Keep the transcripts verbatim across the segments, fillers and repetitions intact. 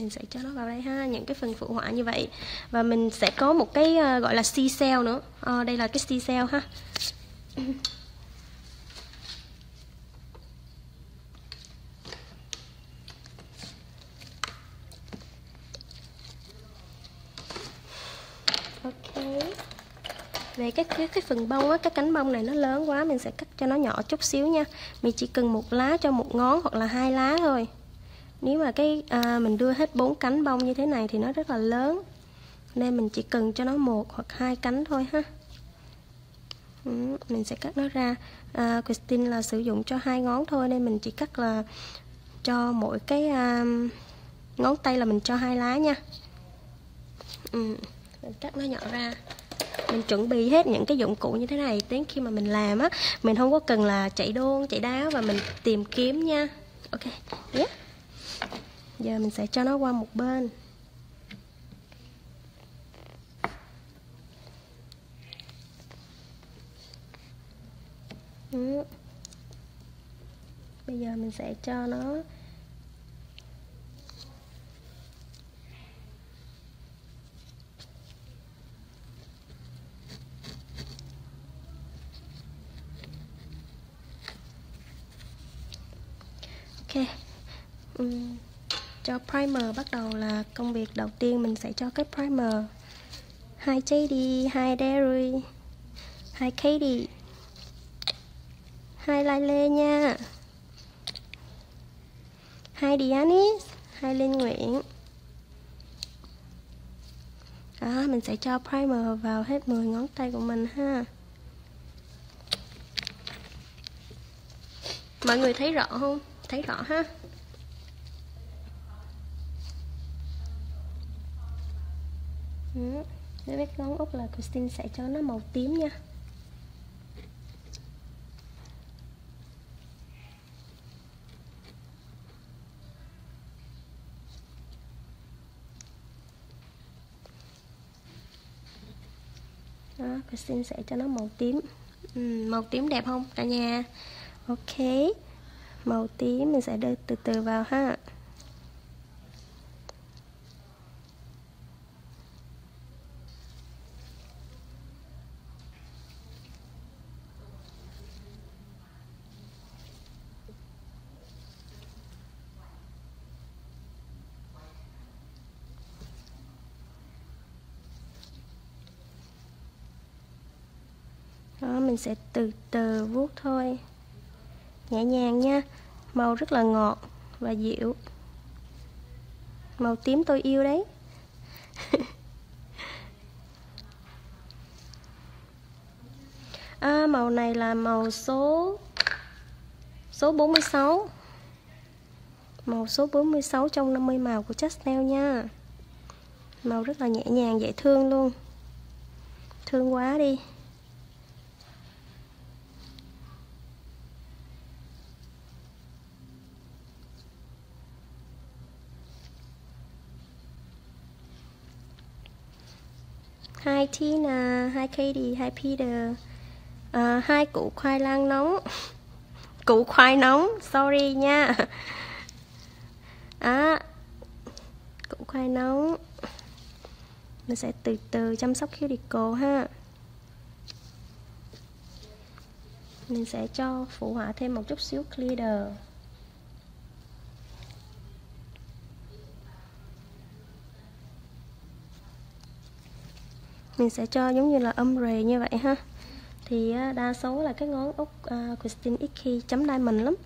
mình sẽ cho nó vào đây ha, những cái phần phụ họa như vậy. Và mình sẽ có một cái uh, gọi là seashell nữa. uh, Đây là cái seashell ha. Ok. Về cái, cái cái phần bông á, cái cánh bông này nó lớn quá, mình sẽ cắt cho nó nhỏ chút xíu nha. Mình chỉ cần một lá cho một ngón hoặc là hai lá thôi. Nếu mà cái à, mình đưa hết bốn cánh bông như thế này thì nó rất là lớn, nên mình chỉ cần cho nó một hoặc hai cánh thôi ha. Ừ, mình sẽ cắt nó ra. à, Christine là sử dụng cho hai ngón thôi, nên mình chỉ cắt là cho mỗi cái à, ngón tay là mình cho hai lá nha. Ừ, mình cắt nó nhỏ ra. Mình chuẩn bị hết những cái dụng cụ như thế này, đến khi mà mình làm á, mình không có cần là chạy đôn chạy đáo và mình tìm kiếm nha. Ok, yeah. Giờ mình sẽ cho nó qua một bên. Ừ. Bây giờ mình sẽ cho nó ok. uhm, cho primer bắt đầu là công việc đầu tiên. Mình sẽ cho cái primer. Hi J D, hi Derry, hi Katie, hi Lai Lê nha, hi Dianis, hi Linh Nguyễn. Đó, mình sẽ cho primer vào hết mười ngón tay của mình ha. Mọi người thấy rõ không? Thấy rõ ha. Ừ. Với vết ngón út là Christine sẽ cho nó màu tím nha. Đó, Christine sẽ cho nó màu tím. ừ, Màu tím đẹp không cả nhà? Ok, màu tím mình sẽ đưa từ từ vào ha. Đó, mình sẽ từ từ vuốt thôi, nhẹ nhàng nha. Màu rất là ngọt và dịu. Màu tím tôi yêu đấy. à, Màu này là màu số Số bốn mươi sáu. Màu số bốn mươi sáu trong năm mươi màu của Chastel nha. Màu rất là nhẹ nhàng, dễ thương luôn. Thương quá đi. Hi Tina, hi Katie, hi Peter. à, Hai củ khoai lang nóng. Củ khoai nóng, sorry nha. à, Củ khoai nóng. Mình sẽ từ từ chăm sóc cuticle ha. Mình sẽ cho phụ họa thêm một chút xíu glitter. Mình sẽ cho giống như là âm rề như vậy ha. Thì đa số là cái ngón út uh, Christine ít khi chấm diamond lắm.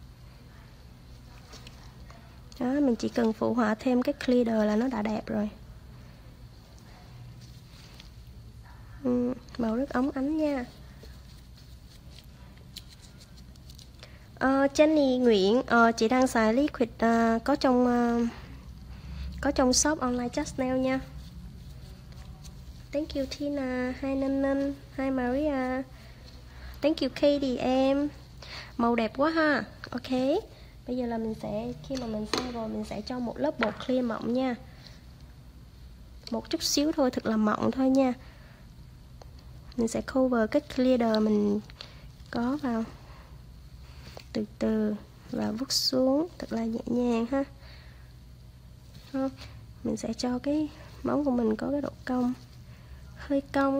Đó, mình chỉ cần phụ họa thêm cái glitter là nó đã đẹp rồi. ừ, Màu rất óng ánh nha. uh, Jenny Nguyễn, uh, chị đang xài liquid uh, có trong uh, có trong shop online Chastel nha. Thank you Tina, hi Ninh Ninh, hi Maria. Thank you Katie em. Màu đẹp quá ha. Ok, bây giờ là mình sẽ, khi mà mình xong rồi, mình sẽ cho một lớp bột clear mỏng nha. Một chút xíu thôi, thật là mỏng thôi nha. Mình sẽ cover cái glitter mình có vào. Từ từ và vuốt xuống thật là nhẹ nhàng ha. Mình sẽ cho cái móng của mình có cái độ cong, hơi cong.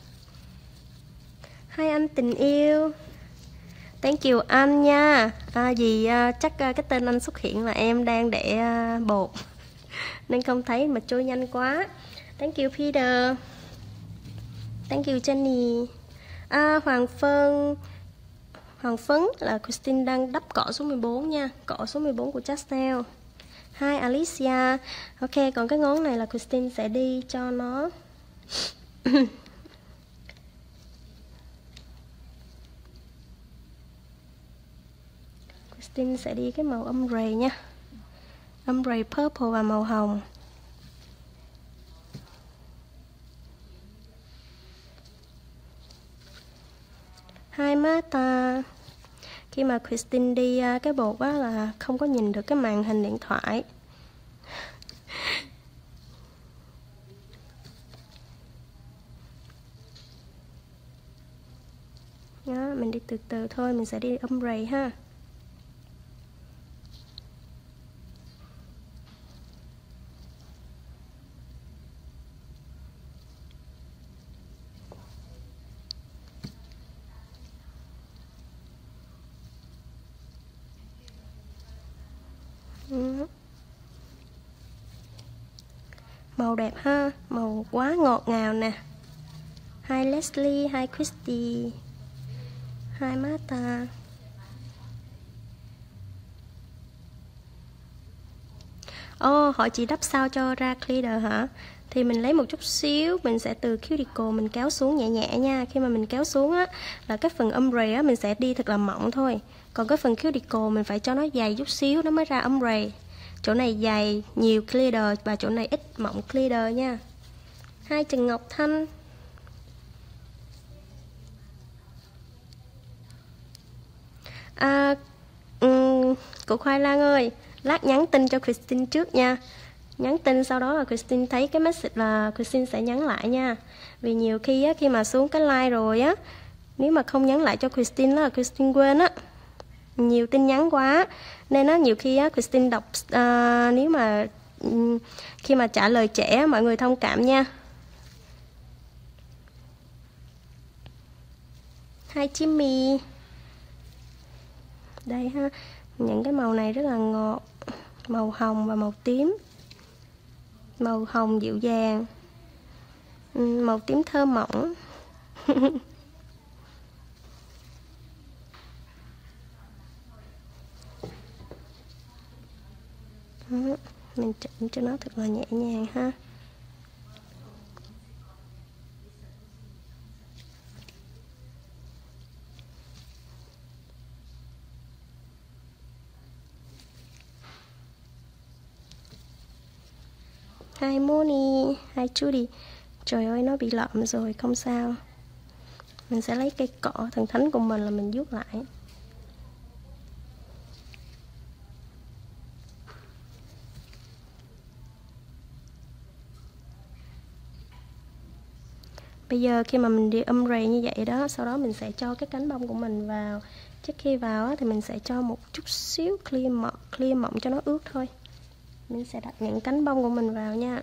Hai anh tình yêu, thank you anh nha. À, vì uh, chắc uh, cái tên anh xuất hiện là em đang để uh, bột nên không thấy mà trôi nhanh quá. Thank you Peter, thank you Jenny. À, Hoàng Phân, Hoàng Phấn là Christine đang đắp cỏ số mười bốn nha, cỏ số mười bốn của Chastel. Hi Alicia. Ok, còn cái ngón này là Christine sẽ đi cho nó Christine sẽ đi cái màu ombre nha, ombre purple và màu hồng. Hai má ta. Khi mà Christine đi cái bột á là không có nhìn được cái màn hình điện thoại. Đó, mình đi từ từ thôi, mình sẽ đi ombre ha. Ừ. Màu đẹp ha, màu quá ngọt ngào nè. Hai Leslie, hai Christy, hai má ta. Ồ, oh, họ chỉ đắp sao cho ra clear hả? Thì mình lấy một chút xíu, mình sẽ từ cuticle mình kéo xuống nhẹ nhẹ nha. Khi mà mình kéo xuống á, là cái phần ombre á, mình sẽ đi thật là mỏng thôi. Còn cái phần cuticle mình phải cho nó dày chút xíu nó mới ra ombre. Chỗ này dày, nhiều clear và chỗ này ít mỏng clear nha. Hai Trần Ngọc Thanh. À, um, cô Khoai Lang ơi, lát nhắn tin cho Christine trước nha. Nhắn tin sau đó là Christine thấy cái message là Christine sẽ nhắn lại nha. Vì nhiều khi á, khi mà xuống cái like rồi á, nếu mà không nhắn lại cho Christine là Christine quên á. Nhiều tin nhắn quá nên á, nhiều khi á, Christine đọc uh, nếu mà um, khi mà trả lời trễ mọi người thông cảm nha. Hai Jimmy. Đây ha, những cái màu này rất là ngọt, màu hồng và màu tím. Màu hồng dịu dàng, màu tím thơ mỏng. Mình chỉnh cho nó thật là nhẹ nhàng ha. Hai Moni, hai Judy. Trời ơi, nó bị lợm rồi, không sao. Mình sẽ lấy cây cọ thần thánh của mình là mình vuốt lại. Bây giờ khi mà mình đi ombre như vậy đó, sau đó mình sẽ cho cái cánh bông của mình vào. Trước khi vào á, thì mình sẽ cho một chút xíu clear mỏng, clear mỏng cho nó ướt thôi. Mình sẽ đặt những cánh bông của mình vào nha.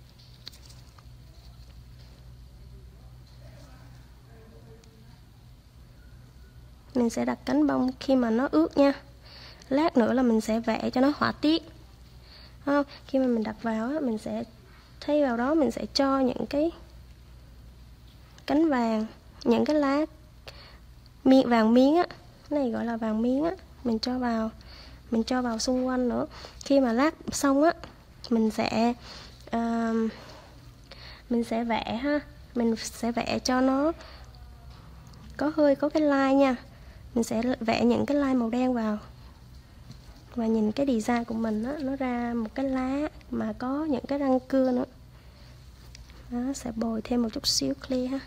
Mình sẽ đặt cánh bông khi mà nó ướt nha. Lát nữa là mình sẽ vẽ cho nó họa tiết. Không, khi mà mình đặt vào á, mình sẽ thay vào đó mình sẽ cho những cái cánh vàng, những cái lá miếng vàng miếng á, cái này gọi là vàng miếng á, mình cho vào, mình cho vào xung quanh nữa. Khi mà lát xong á, mình sẽ uh, mình sẽ vẽ ha, mình sẽ vẽ cho nó có hơi có cái line nha. Mình sẽ vẽ những cái line màu đen vào và nhìn cái design của mình á, nó ra một cái lá mà có những cái răng cưa nữa. Đó, sẽ bồi thêm một chút xíu clear ha.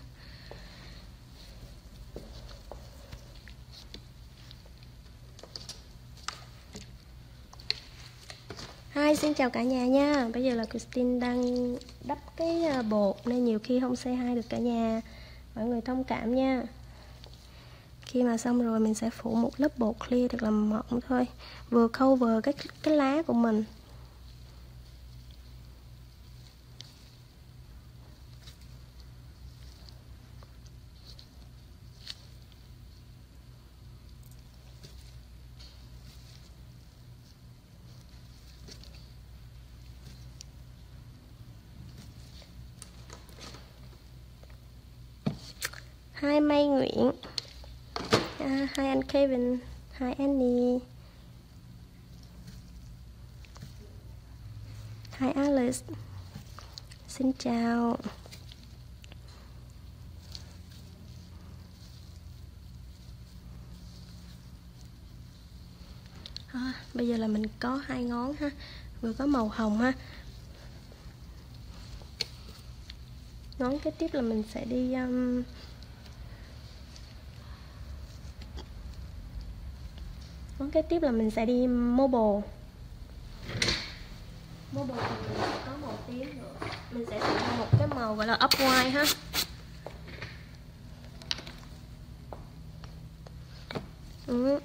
Hi, xin chào cả nhà nha. Bây giờ là Christine đang đắp cái bột nên nhiều khi không say hi được cả nhà. Mọi người thông cảm nha. Khi mà xong rồi mình sẽ phủ một lớp bột clear thật là mỏng thôi, vừa cover cái cái lá của mình. Hai Mai Nguyễn, à, hai anh Kevin, hai Annie, hai Alice. Xin chào. À, bây giờ là mình có hai ngón ha, vừa có màu hồng ha. Ngón kế tiếp là mình sẽ đi um, ngón kế tiếp là mình sẽ đi mobile. Mobile thì mình sẽ có màu tím nữa. Mình sẽ sử dụng một cái màu gọi là up white ha. Ừ.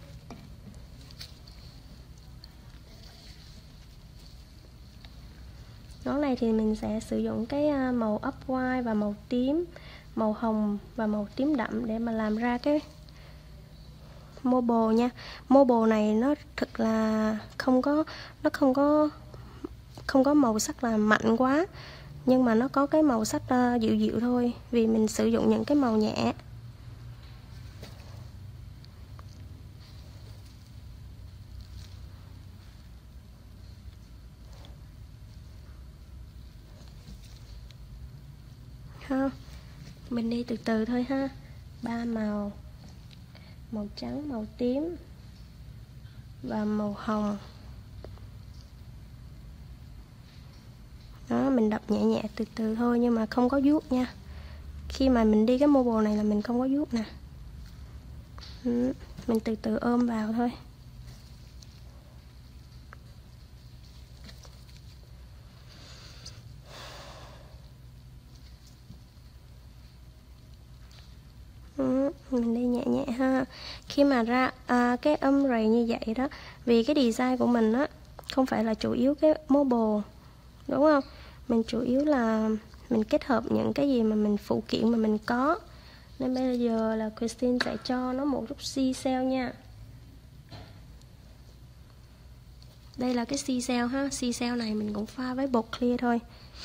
Ngón này thì mình sẽ sử dụng cái màu up white và màu tím, màu hồng và màu tím đậm để mà làm ra cái mobile nha. Mobile này nó thực là không có nó không có không có màu sắc là mạnh quá, nhưng mà nó có cái màu sắc uh, dịu dịu thôi, vì mình sử dụng những cái màu nhẹ. Ha, mình đi từ từ thôi ha. Ba màu, màu trắng, màu tím và màu hồng. Đó, mình đập nhẹ nhẹ từ từ thôi, nhưng mà không có vuốt nha. Khi mà mình đi cái mobile này là mình không có vuốt nè. Ừ, mình từ từ ôm vào thôi. Ừ, mình đi nhẹ nhẹ ha. Khi mà ra à, cái âm rầy như vậy đó, vì cái design của mình á không phải là chủ yếu cái mobile, đúng không? Mình chủ yếu là mình kết hợp những cái gì mà mình phụ kiện mà mình có. Nên bây giờ là Christine sẽ cho nó một chút seashell nha. Đây là cái seashell ha. Seashell này mình cũng pha với bột clear thôi.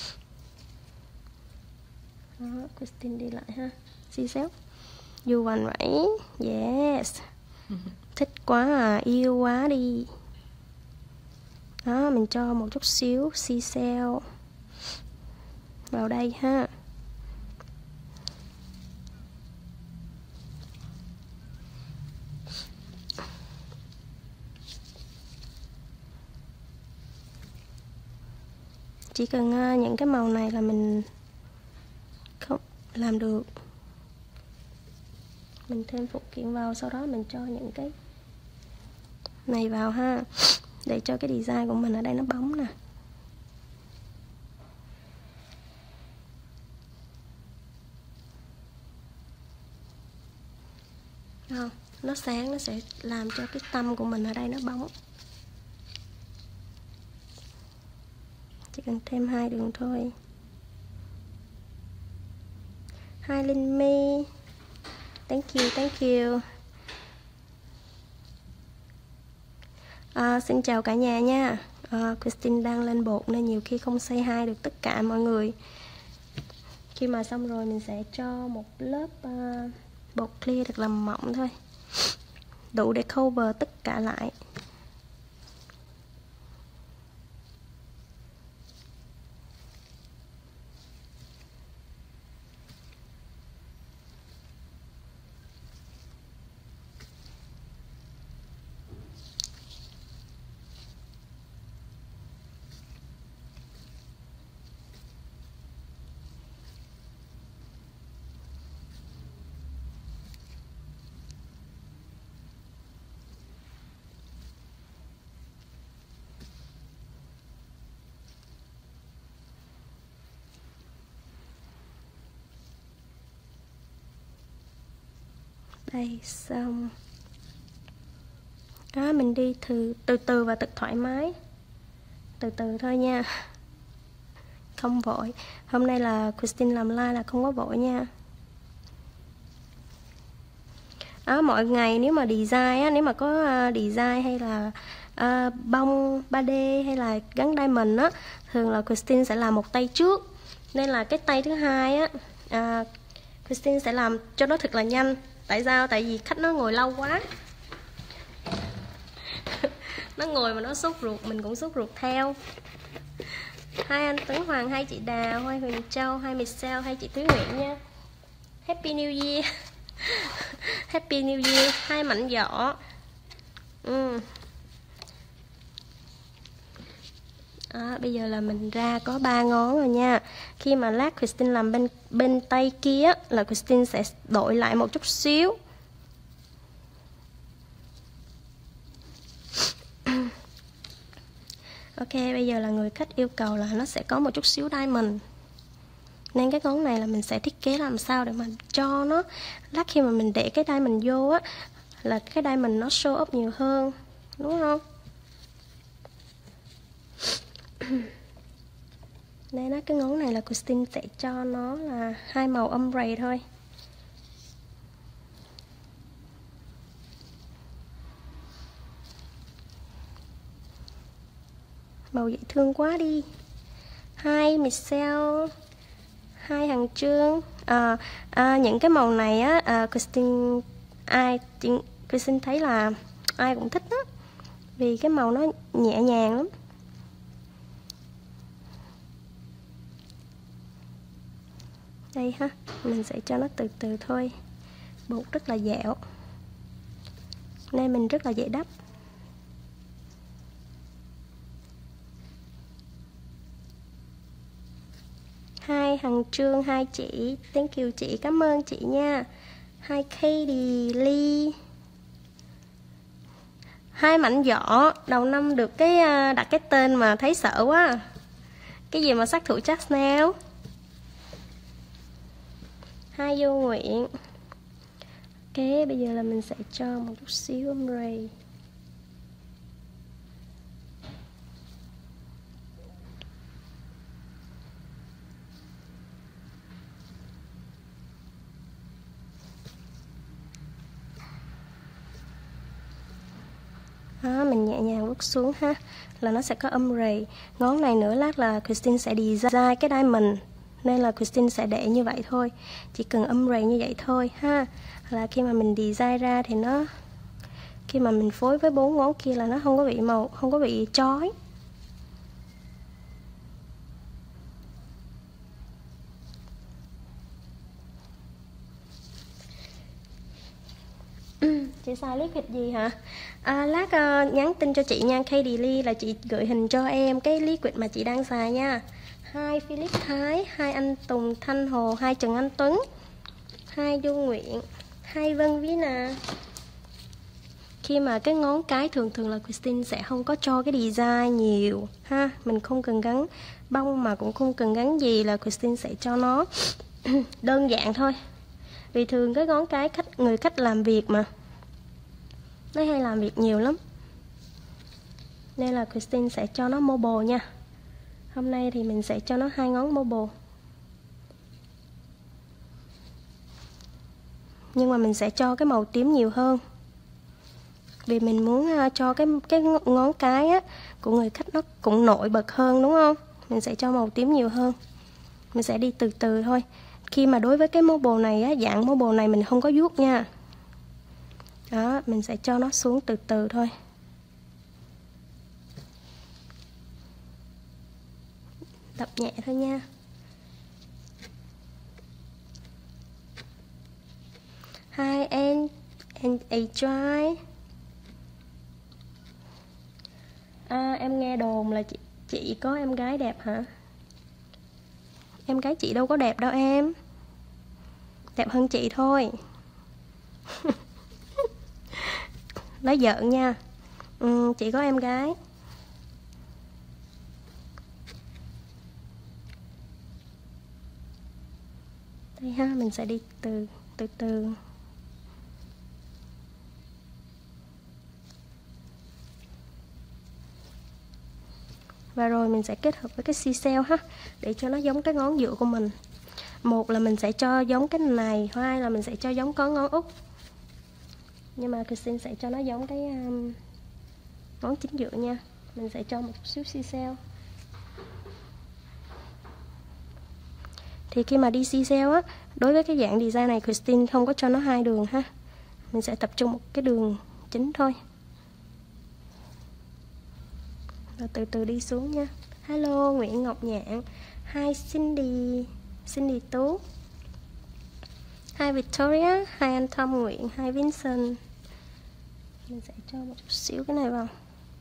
Đó, Christine đi lại ha. Seashell. You want right? Yes. Thích quá à, yêu quá đi. Đó, mình cho một chút xíu seashell vào đây ha. Chỉ cần uh, những cái màu này là mình không làm được. Mình thêm phụ kiện vào, sau đó mình cho những cái này vào ha, để cho cái design của mình ở đây nó bóng nè. Không, nó sáng nó sẽ làm cho cái tâm của mình ở đây nó bóng. Chỉ cần thêm hai đường thôi. Hi Linh My, thank you, thank you. À, xin chào cả nhà nha. à, Christine đang lên bột nên nhiều khi không say hi được tất cả mọi người. Khi mà xong rồi mình sẽ cho một lớp uh, bột clear thật là mỏng thôi, đủ để cover tất cả lại. Đây, xong. Đó, mình đi từ từ từ và thật thoải mái. Từ từ thôi nha. Không vội. Hôm nay là Christine làm live là không có vội nha. Đó, mọi ngày nếu mà design á, nếu mà có uh, design hay là uh, bông ba D hay là gắn diamond á, thường là Christine sẽ làm một tay trước. Nên là cái tay thứ hai á, uh, Christine sẽ làm cho nó thật là nhanh. Tại sao? Tại vì khách nó ngồi lâu quá. Nó ngồi mà nó sốt ruột, mình cũng sốt ruột theo. Hai anh Tuấn Hoàng, hai chị Đào, hai Huỳnh Châu, hai Michelle, hai chị Thúy Nguyễn nha. Happy New Year. Happy New Year. Hai Mạnh Võ. ừ. À, bây giờ là mình ra có ba ngón rồi nha. Khi mà lát Christine làm bên bên tay kia là Christine sẽ đổi lại một chút xíu. Ok, bây giờ là người khách yêu cầu là nó sẽ có một chút xíu diamond. Nên cái ngón này là mình sẽ thiết kế làm sao để mà cho nó lát khi mà mình để cái diamond vô á là cái diamond nó show up nhiều hơn, đúng không? Nên á, cái ngón này là Christine sẽ cho nó là hai màu ombre thôi. Màu dễ thương quá đi. Hai Michelle, hai Hằng Trương. à, à, Những cái màu này á, à, Christine ai Christine thấy là ai cũng thích đó, vì cái màu nó nhẹ nhàng lắm. Đây ha, mình sẽ cho nó từ từ thôi. Bột rất là dẻo nên mình rất là dễ đắp. Hai Hằng Trương, hai chị, thank you chị, cảm ơn chị nha. Hai Katie Lee, hai Mạnh Võ. Đầu năm được cái đặt cái tên mà thấy sợ quá. Cái gì mà sát thủ Chanel. Hai Vô Nguyện. Ok, bây giờ là mình sẽ cho một chút xíu ombre. Đó, mình nhẹ nhàng vuốt xuống ha, là nó sẽ có ombre. Ngón này nữa lát là Christine sẽ design cái diamond, nên là Christine sẽ để như vậy thôi, chỉ cần ombre như vậy thôi ha. Là khi mà mình design ra thì nó, khi mà mình phối với bốn ngón kia là nó không có bị màu, không có bị chói. Chị xài lý quỵt gì hả? À, lát uh, nhắn tin cho chị nha, Katie Lee, là chị gửi hình cho em cái lý quỵt mà chị đang xài nha. Hai Philip Thái, hai anh Tùng Thanh Hồ, hai Trần Anh Tuấn, hai Vô Nguyện, hai Vân Vĩ Nà. Khi mà cái ngón cái thường thường là Christine sẽ không có cho cái design nhiều ha, mình không cần gắn bông mà cũng không cần gắn gì, là Christine sẽ cho nó đơn giản thôi. Vì thường cái ngón cái khách người khách làm việc mà nó hay làm việc nhiều lắm, nên là Christine sẽ cho nó mobile nha. Hôm nay thì mình sẽ cho nó hai ngón mobile, nhưng mà mình sẽ cho cái màu tím nhiều hơn, vì mình muốn cho cái cái ngón cái á, của người khách nó cũng nổi bật hơn, đúng không? Mình sẽ cho màu tím nhiều hơn. Mình sẽ đi từ từ thôi. Khi mà đối với cái mobile này á, dạng mobile này mình không có vuốt nha. Đó, mình sẽ cho nó xuống từ từ thôi. Đập nhẹ thôi nha. Hi and and a try. À, em nghe đồn là chị chị có em gái đẹp hả? Em gái chị đâu có đẹp đâu em. Đẹp hơn chị thôi. Nói giỡn nha. Ừ, chị có em gái. Đây ha, mình sẽ đi từ từ từ. Và rồi mình sẽ kết hợp với cái seashell ha, để cho nó giống cái ngón giữa của mình. Một là mình sẽ cho giống cái này, hai là mình sẽ cho giống có ngón út. Nhưng mà Christine sẽ cho nó giống cái um, ngón chính giữa nha. Mình sẽ cho một chút xíu seashell. Thì khi mà đi xi-xeo á, đối với cái dạng design này Christine không có cho nó hai đường ha. Mình sẽ tập trung một cái đường chính thôi. Rồi từ từ đi xuống nha. Hello Nguyễn Ngọc Nhạn. Hi Cindy. Cindy Tú. Hi Victoria. Hi anh Tom Nguyễn. Hi Vincent. Mình sẽ cho một chút xíu cái này vào.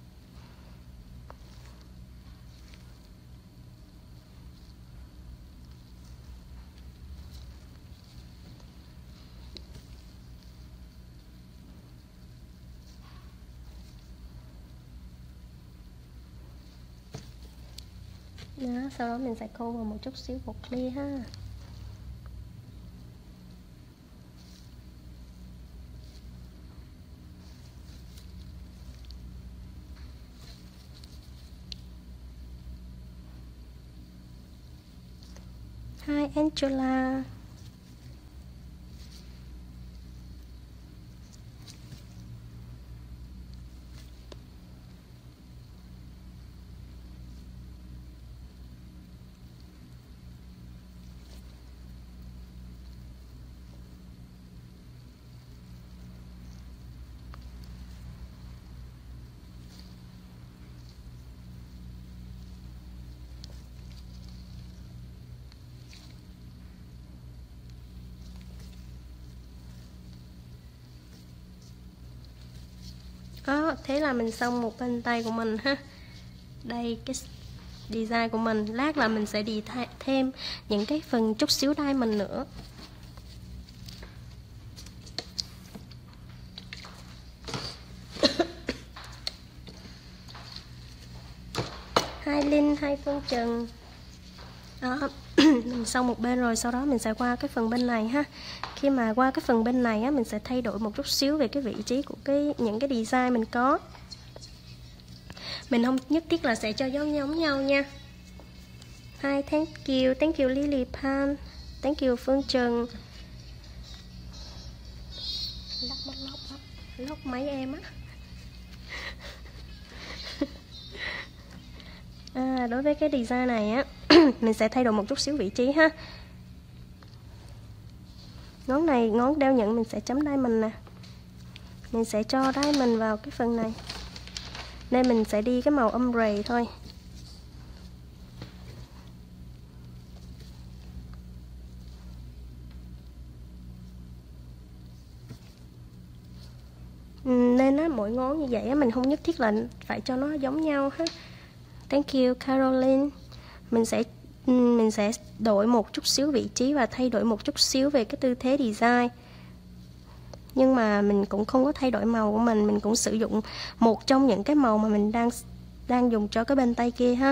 Đó, sau đó mình sẽ cô vào một chút xíu bột ly ha. Hi Angela. Đó, thế là mình xong một bên tay của mình ha. Đây cái design của mình. Lát là mình sẽ đi thêm những cái phần chút xíu diamond nữa. Hai Linh, hai Phương Trần. Đó, mình xong một bên rồi, sau đó mình sẽ qua cái phần bên này ha. Khi mà qua cái phần bên này á, mình sẽ thay đổi một chút xíu về cái vị trí của cái những cái design mình có. Mình không nhất thiết là sẽ cho giống giống nhau nha. Hi, thank you, thank you Lily Pan, thank you Phương Trần. Lóc lóc lóc lóc máy em á. À, đối với cái design này á, mình sẽ thay đổi một chút xíu vị trí ha. Ngón này, ngón đeo nhận mình sẽ chấm diamond nè. Mình sẽ cho diamond vào cái phần này. Nên mình sẽ đi cái màu ombre thôi. Nên á, mỗi ngón như vậy á, mình không nhất thiết là phải cho nó giống nhau ha. Thank you Caroline. Mình sẽ mình sẽ đổi một chút xíu vị trí và thay đổi một chút xíu về cái tư thế design. Nhưng mà mình cũng không có thay đổi màu của mình, mình cũng sử dụng một trong những cái màu mà mình đang đang dùng cho cái bên tay kia ha.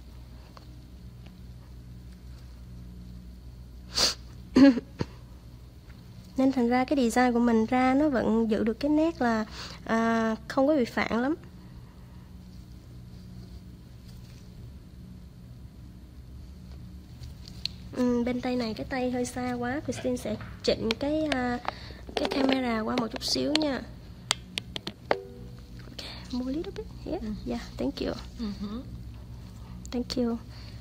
Nên thành ra cái design của mình ra nó vẫn giữ được cái nét là à, không có bị phản lắm. Ừ, bên tay này cái tay hơi xa quá, Christine sẽ chỉnh cái uh, cái camera qua một chút xíu nha. Okay, more a little bit here. Yeah, yeah, thank you. Mm-hmm. Thank you.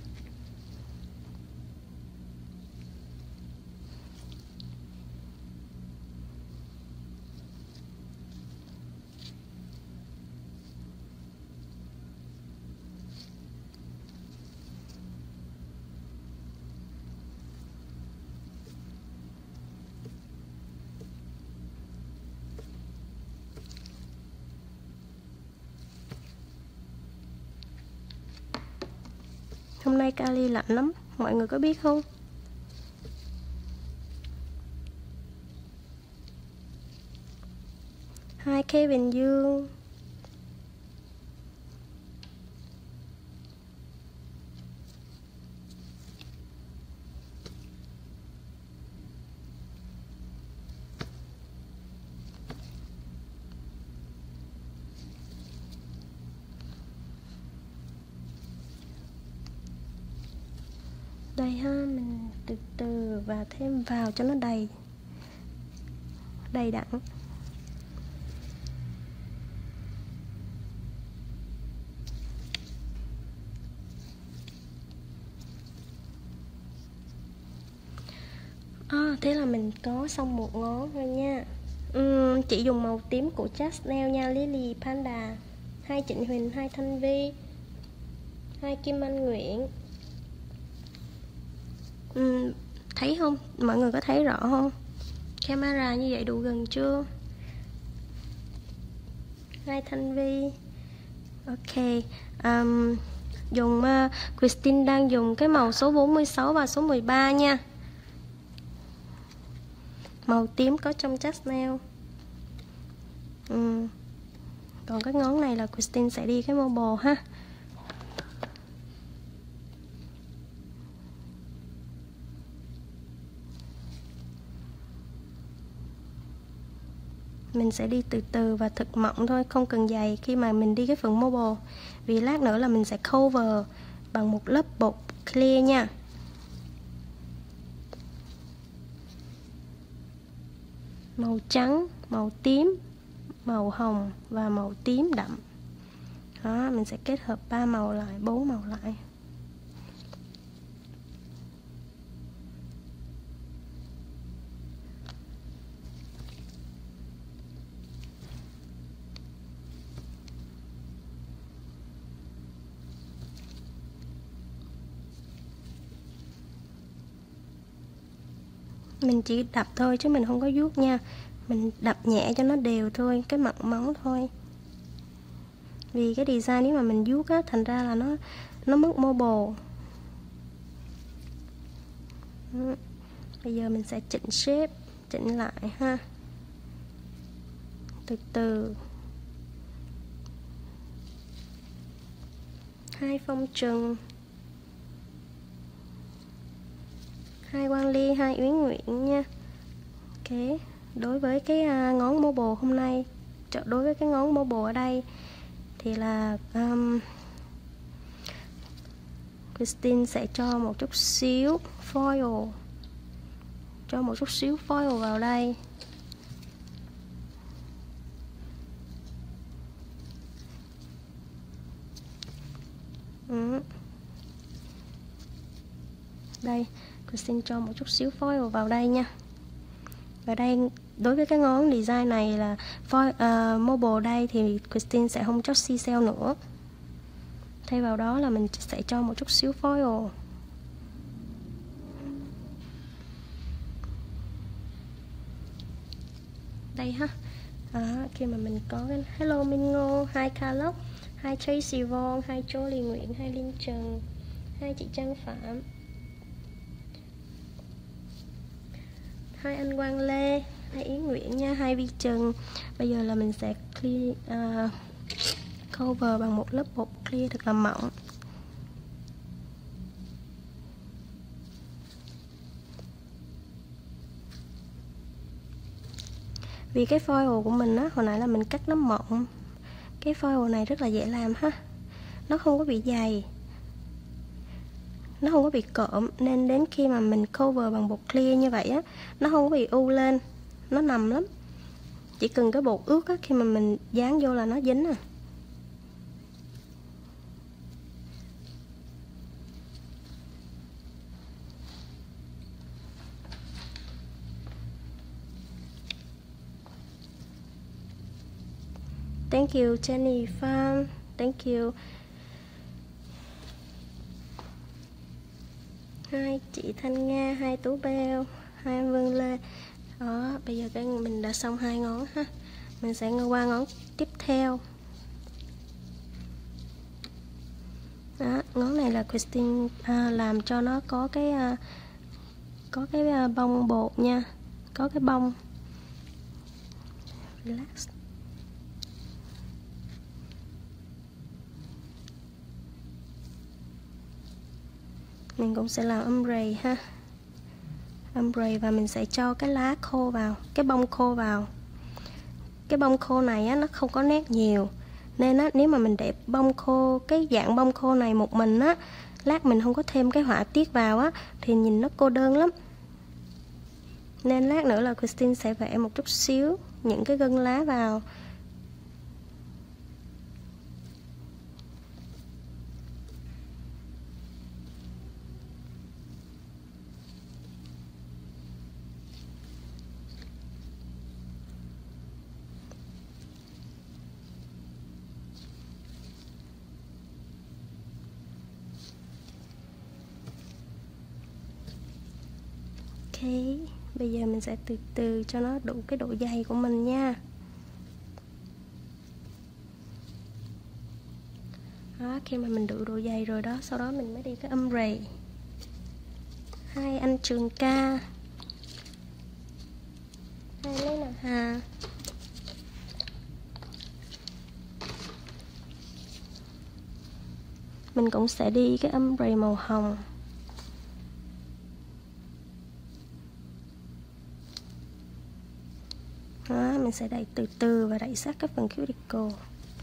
Hôm nay Cali lạnh lắm, mọi người có biết không? Hi Kevin Dương. Đây ha, mình từ từ và thêm vào cho nó đầy đầy đặn. À, thế là mình có xong một ngón rồi nha. Uhm, chị dùng màu tím của Chanel nha, Lily Panda, hai Trịnh Huỳnh, hai Thanh Vi, hai Kim Anh Nguyễn. Uhm, thấy không? Mọi người có thấy rõ không? Camera như vậy đủ gần chưa? Hai Thanh Vi. Ok. Um, dùng uh, Christine đang dùng cái màu số bốn mươi sáu và số mười ba nha. Màu tím có trong Chanel. Ừ. Còn cái ngón này là Christine sẽ đi cái mobile ha. Mình sẽ đi từ từ và thật mỏng thôi, không cần dày khi mà mình đi cái phần mobile. Vì lát nữa là mình sẽ cover bằng một lớp bột clear nha. Màu trắng, màu tím, màu hồng và màu tím đậm. Đó, mình sẽ kết hợp ba màu lại, bốn màu lại. Mình chỉ đập thôi chứ mình không có vuốt nha. Mình đập nhẹ cho nó đều thôi, cái mặt móng thôi. Vì cái design nếu mà mình vuốt á, thành ra là nó nó mất mobile. Ừ. Bây giờ mình sẽ chỉnh shape, chỉnh lại ha. Từ từ. Hai phong trần, hai Quang Ly, hai Uyển Nguyễn nha. Ok, đối với cái ngón mobile hôm nay, đối với cái ngón mobile ở đây thì là um, Christine sẽ cho một chút xíu foil, cho một chút xíu foil vào đây. Ừ. Đây, Christine cho một chút xíu foil vào đây nha. Và đây, đối với cái ngón design này là foil, uh, mobile đây thì Christine sẽ không cho seashell nữa. Thay vào đó là mình sẽ cho một chút xíu foil. Đây ha. À, khi mà mình có cái Hello Minh Ngô, hai Carlock, hai Tracy Von, hai Jolie Nguyễn, hai Linh Trần, hai chị Trang Phạm, hai anh Quang Lê, hai Yến Nguyễn nha, hai Vi Trần. Bây giờ là mình sẽ clear, uh, cover bằng một lớp bột clear thật là mỏng. Vì cái foil của mình á, hồi nãy là mình cắt nó mỏng. Cái foil này rất là dễ làm ha. Nó không có bị dày, nó không có bị cộm, nên đến khi mà mình cover bằng bột clear như vậy á, nó không có bị u lên, nó nằm lắm. Chỉ cần cái bột ướt á, khi mà mình dán vô là nó dính à. Thank you Jenny Farm, thank you. Hai chị Thanh Nga, hai Tú Beo, hai Vương Lê. Đó, bây giờ cái mình đã xong hai ngón ha. Mình sẽ qua ngón tiếp theo. Đó, ngón này là Christine à, làm cho nó có cái à, có cái à, bông bột nha, có cái bông. Relax. Mình cũng sẽ làm ombre ha, ombre, và mình sẽ cho cái lá khô vào, cái bông khô vào. Cái bông khô này á, nó không có nét nhiều, nên á, nếu mà mình để bông khô, cái dạng bông khô này một mình á, lát mình không có thêm cái họa tiết vào á, thì nhìn nó cô đơn lắm. Nên lát nữa là Christine sẽ vẽ một chút xíu những cái gân lá vào. Ok, bây giờ mình sẽ từ từ cho nó đủ cái độ dày của mình nha. Đó, khi mà mình đủ độ dày rồi đó, sau đó mình mới đi cái âm rầy. Hai anh trường ca, hai lấy nào hà. Mình cũng sẽ đi cái âm rầy màu hồng. Đó, mình sẽ đẩy từ từ và đẩy sát các phần cuticle.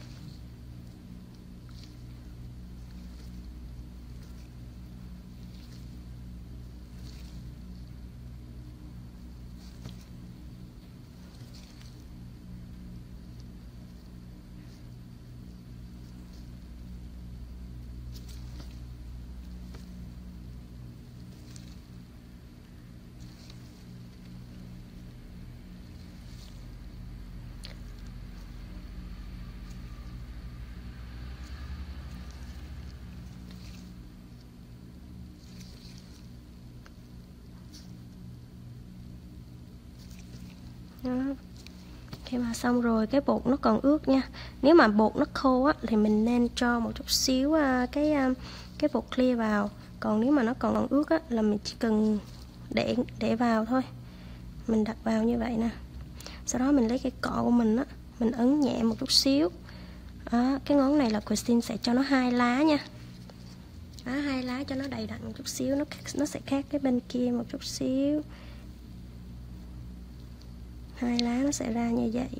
Đó. Khi mà xong rồi cái bột nó còn ướt nha. Nếu mà bột nó khô á thì mình nên cho một chút xíu cái cái bột clear vào. Còn nếu mà nó còn còn ướt á là mình chỉ cần để để vào thôi. Mình đặt vào như vậy nè. Sau đó mình lấy cái cọ của mình á, mình ấn nhẹ một chút xíu. Đó, cái ngón này là Christine sẽ cho nó hai lá nha. Đó, hai lá cho nó đầy đặn một chút xíu, nó nó sẽ khác cái bên kia một chút xíu. Hai lá nó sẽ ra như vậy.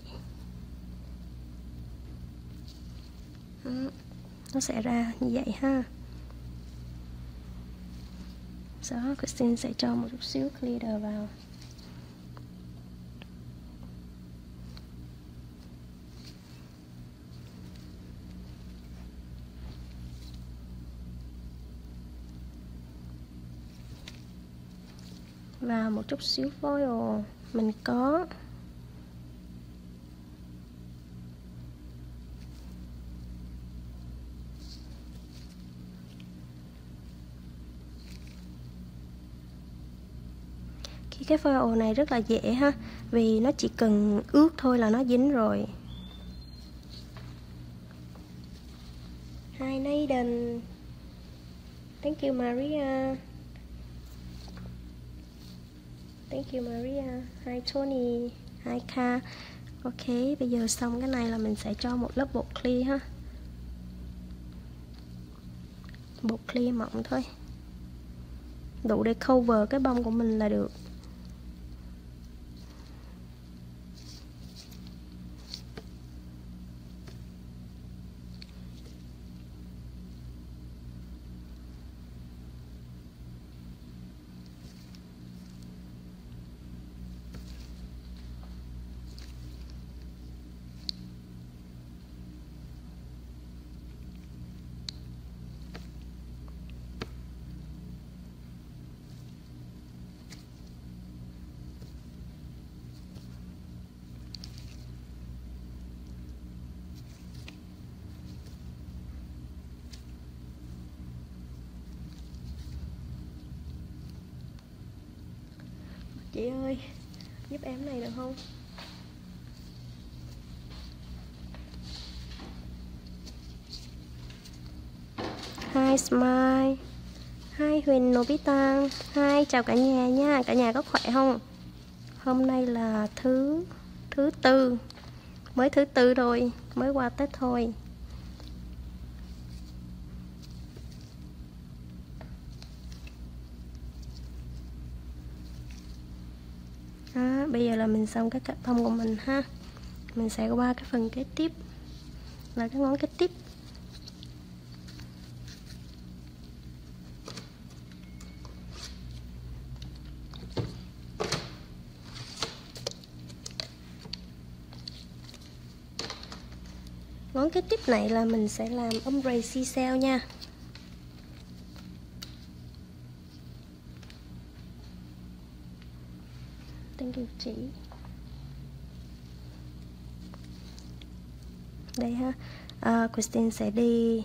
Đó, nó sẽ ra như vậy ha. Sau đó Christine sẽ cho một chút xíu glitter vào. Và một chút xíu foil mình có. Cái foil này rất là dễ ha, vì nó chỉ cần ướt thôi là nó dính rồi. Hi Nathan, thank you Maria, thank you Maria. Hi Tony, hi Ka. Ok, bây giờ xong cái này là mình sẽ cho một lớp bột clear ha. Bột clear mỏng thôi, đủ để cover cái bông của mình là được. Chị ơi, giúp em này được không? Hi Smile, hi Huyền Nobita, hi chào cả nhà nha. Cả nhà có khỏe không? Hôm nay là thứ thứ tư, mới thứ tư thôi, mới qua Tết thôi. Đó, bây giờ là mình xong cái cặp bông của mình ha. Mình sẽ qua cái phần kế tiếp là cái ngón kế tiếp. Ngón kế tiếp này là mình sẽ làm ombre seashell nha. Thank you chị. Đây ha, à, Christine sẽ đi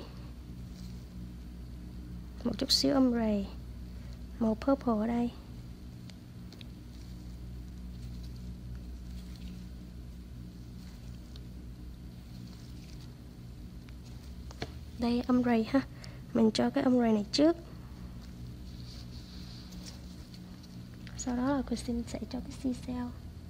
một chút xíu ombre màu purple ở đây. Đây âm rầy ha, mình cho cái âm rầy này trước, sau đó là Christine sẽ cho cái seashell.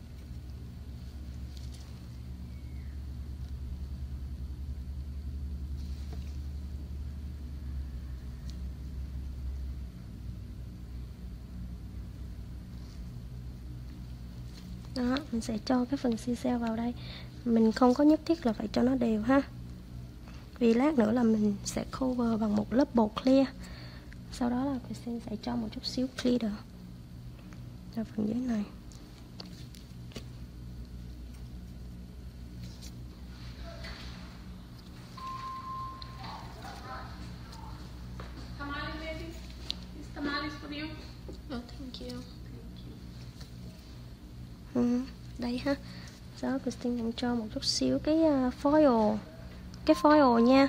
Đó, mình sẽ cho cái phần seashell vào đây. Mình không có nhất thiết là phải cho nó đều ha, vì lát nữa là mình sẽ cover bằng một lớp bột clear. Sau đó là Christine sẽ cho một chút xíu glitter ở phần dưới này. Oh, thank you. Ừ, đây ha. Sau đó Christine cũng cho một chút xíu cái uh, foil, cái foil nha.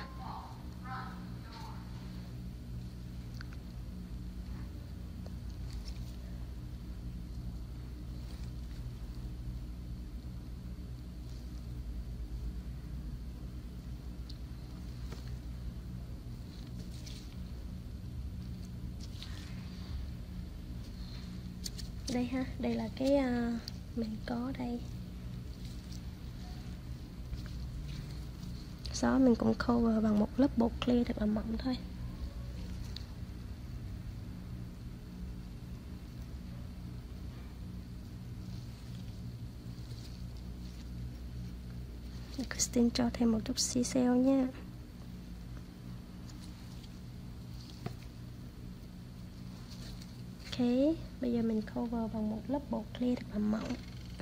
Đây ha, đây là cái uh, mình có đây. Sau đó mình cũng cover bằng một lớp bột clear thật là mỏng thôi. Christine cho thêm một chút seashell nha. Ok, bây giờ mình cover bằng một lớp bột clear thật là mỏng.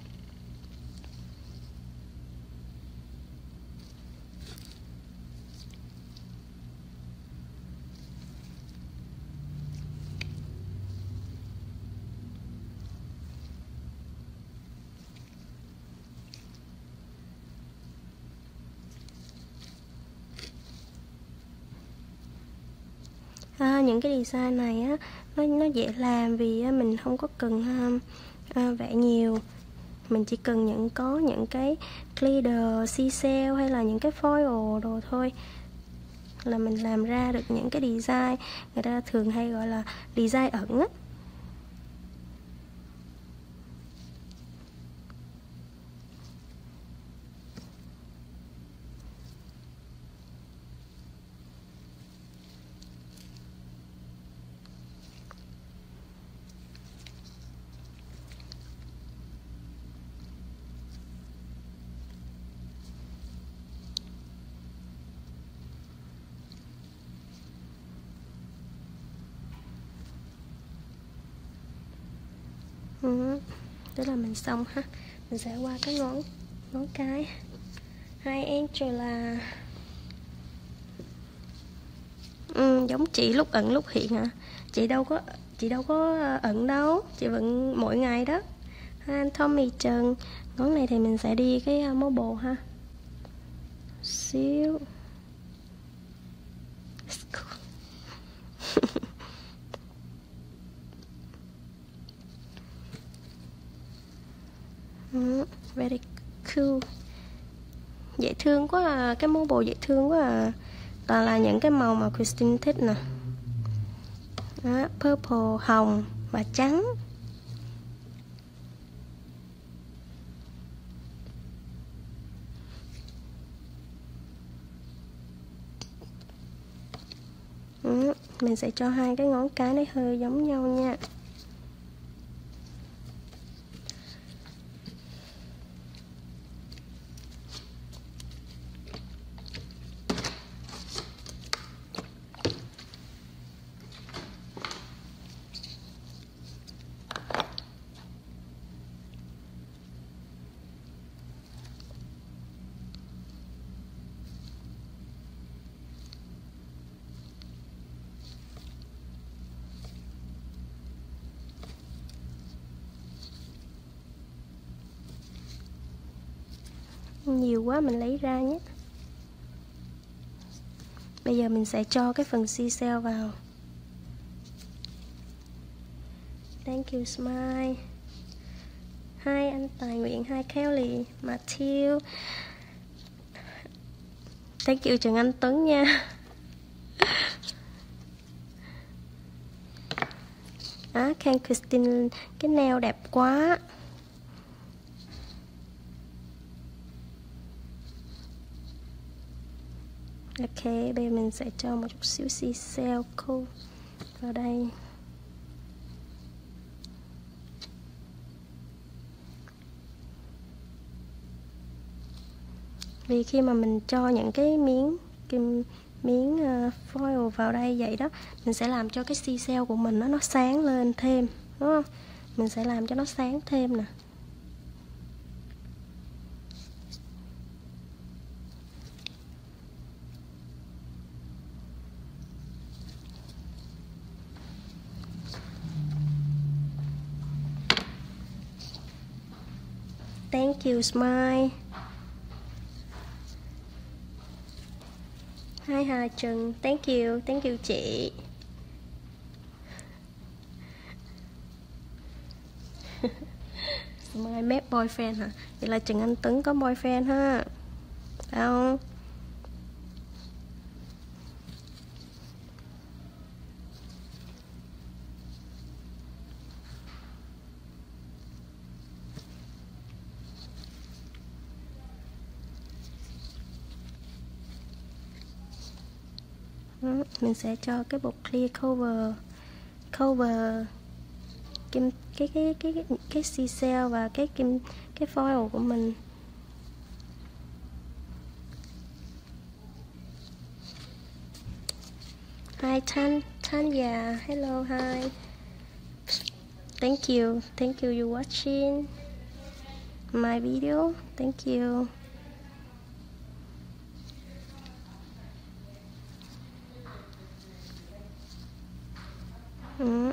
À, những cái design này á, nó, nó dễ làm vì á, mình không có cần uh, uh, vẽ nhiều. Mình chỉ cần những có những cái glitter, seashell hay là những cái foil đồ thôi là mình làm ra được những cái design người ta thường hay gọi là design ẩn á. Ừ, tức là mình xong ha. Mình sẽ qua cái ngón ngón cái. Hai Angela. Ừ, giống chị lúc ẩn lúc hiện hả? Chị đâu có chị đâu có ẩn đâu, chị vẫn mỗi ngày đó. Ha, Tommy Trần. Ngón này thì mình sẽ đi cái uh, mobile ha. Xíu. Mm, very cool. Dễ thương quá à, cái mobile dễ thương quá à. Toàn là những cái màu mà Christine thích nè. Đó, purple, hồng và trắng. Ừ, mình sẽ cho hai cái ngón cái đấy hơi giống nhau nha. Nhiều quá mình lấy ra nhé. Bây giờ mình sẽ cho cái phần seashell vào. Thank you Smile. Hai anh Tài Nguyện, hai Kelly, Matthew. Thank you Trần Anh Tuấn nha. Á, khen Christine cái nail đẹp quá. Ok, bây giờ mình sẽ cho một chút xíu seashell coat vào đây. Vì khi mà mình cho những cái miếng kim miếng uh, foil vào đây vậy đó, mình sẽ làm cho cái seashell của mình nó nó sáng lên thêm, đúng không? Mình sẽ làm cho nó sáng thêm nè. Thank you Smile. Hi Hà Trần, thank you, thank you chị. Smile map boyfriend hả? Vậy là Trần Anh Tuấn có boyfriend ha, phải không? Mình sẽ cho cái bột clear cover cover kim cái cái cái cái, cái seashell và cái kim cái foil của mình. Hi Tan Tanya, hello, hi. Thank you, thank you you watching my video. Thank you. Ừ.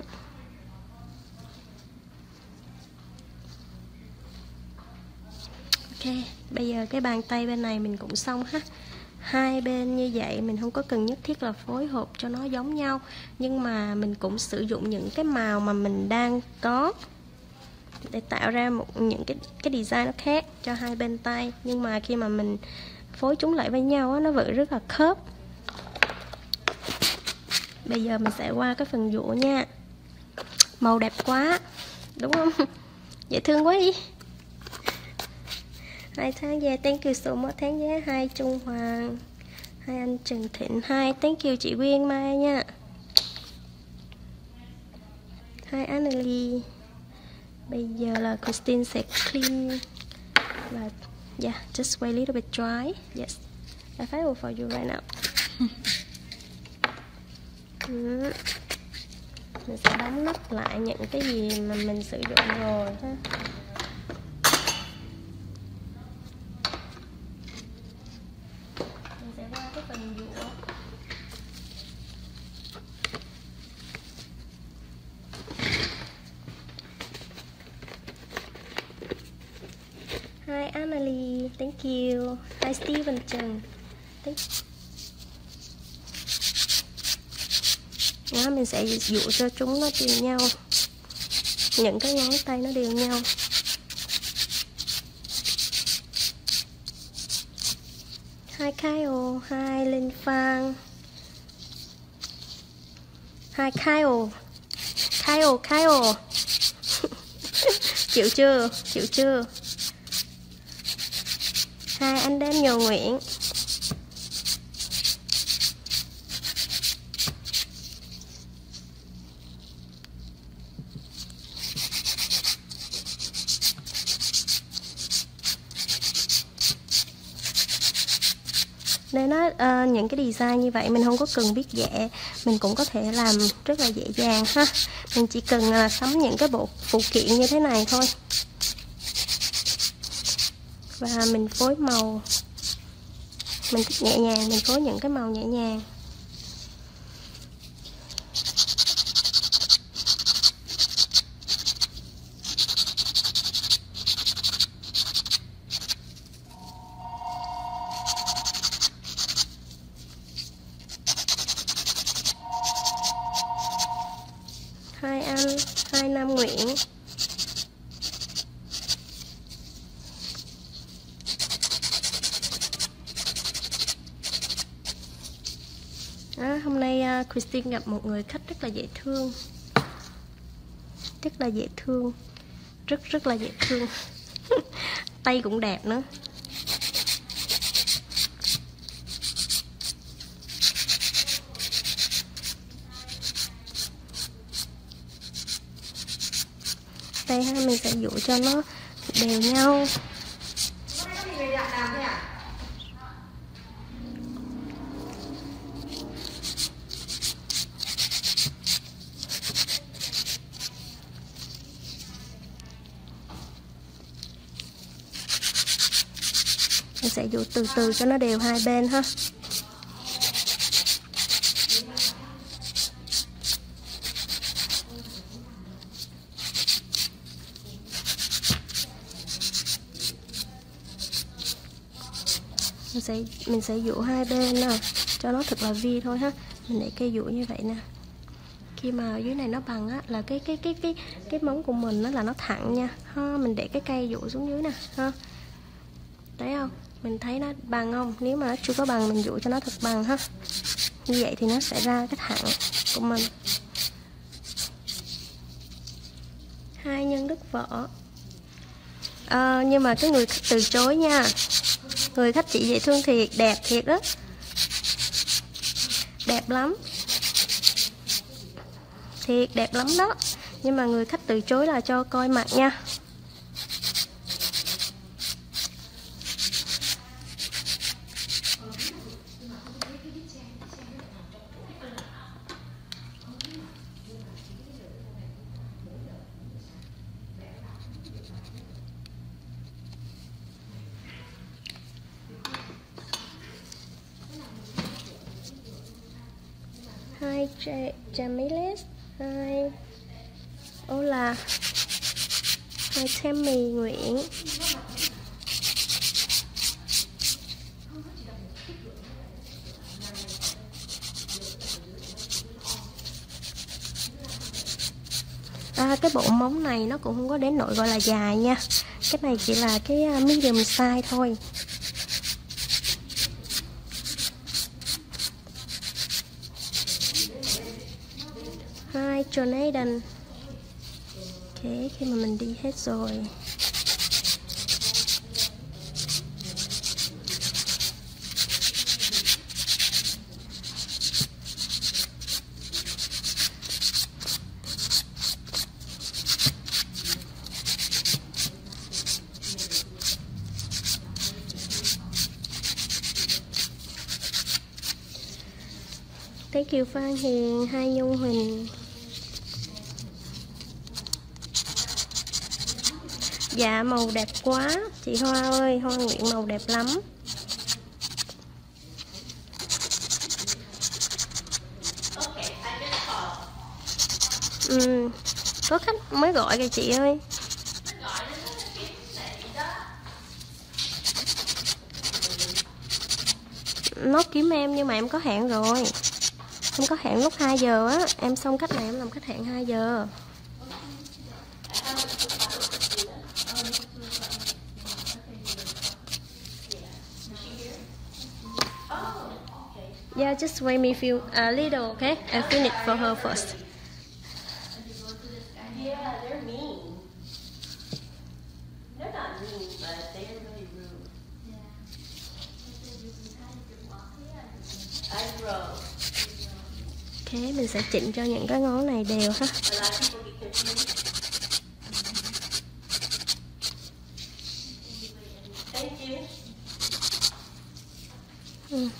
Ok, bây giờ cái bàn tay bên này mình cũng xong ha. Hai bên như vậy mình không có cần nhất thiết là phối hợp cho nó giống nhau, nhưng mà mình cũng sử dụng những cái màu mà mình đang có để tạo ra một những cái cái design nó khác cho hai bên tay, nhưng mà khi mà mình phối chúng lại với nhau á, nó vẫn rất là khớp. Bây giờ mình sẽ qua cái phần dũa nha. Màu đẹp quá, đúng không? Dễ thương quá đi. Hai tháng gia, thank you so much tháng giá. Hai Trung Hoàng, hai anh Trần Thịnh, hai thank you chị Quyên Mai nha. Hai Annalie. Bây giờ là Christine sẽ clean và yeah, just wait a little bit dry. Yes, available for you right now. ừ. Mình sẽ đóng nắp lại những cái gì mà mình sử dụng rồi ha. Mình sẽ qua cái phần dũa. Hi Annalie, thank you. Hi Steven Trần, thank you. Đó, mình sẽ dụ cho chúng nó đều nhau, những cái ngón tay nó đều nhau. Hai Kyle, hai Linh Phan, hai Kyle, Kyle, Kyle. Chịu chưa, chịu chưa. Hai anh Daniel Nguyễn. Nên nó uh, những cái design như vậy mình không có cần biết vẽ, mình cũng có thể làm rất là dễ dàng ha. Mình chỉ cần uh, sắm những cái bộ phụ kiện như thế này thôi, và mình phối màu, mình thích nhẹ nhàng, mình phối những cái màu nhẹ nhàng. Hai anh, hai Nam Nguyễn. Đó, hôm nay uh, Christine gặp một người khách rất là dễ thương. rất là dễ thương, rất rất là dễ thương. Tay cũng đẹp nữa. Đây ha, mình sẽ dụ cho nó đều nhau. Mình sẽ dụ từ từ cho nó đều hai bên ha. Mình sẽ mình sẽ dụ hai bên nè, cho nó thật là vi thôi ha. Mình để cây dụ như vậy nè. Khi mà ở dưới này nó bằng á, là cái cái cái cái cái móng của mình nó là nó thẳng nha ha. Mình để cái cây dụ xuống dưới nè ha. Thấy không? Mình thấy nó bằng không? Nếu mà nó chưa có bằng mình dụ cho nó thật bằng ha. Như vậy thì nó sẽ ra cái thẳng của mình. Hai nhân đức võ. À, nhưng mà cái người khách từ chối nha. Người khách chị dễ thương thiệt, đẹp thiệt đó. Đẹp lắm. Thiệt đẹp lắm đó. Nhưng mà người khách từ chối là cho coi mặt nha. Hai Jamiles, hai Ola, hai Tammy Nguyễn. À, cái bộ móng này nó cũng không có đến nỗi gọi là dài nha. Cái này chỉ là cái medium size thôi. Hai Jonathan. Ok, khi mà mình đi hết rồi. Thank you Phan Hiền, hai Nhung Huỳnh. Dạ màu đẹp quá chị Hoa ơi, Hoa Nguyễn màu đẹp lắm. Ừ, có khách mới gọi kìa chị ơi. Nó kiếm em nhưng mà em có hẹn rồi. Em có hẹn lúc hai giờ á, em xong khách này em làm khách hẹn hai giờ. Yeah, just wait me few a little, okay? I finish for her first. Yeah, they're mean. They're not mean, but they're really rude. I grow. Ok, mình sẽ chỉnh cho những cái ngón này đều ha. Thank you. Ừ.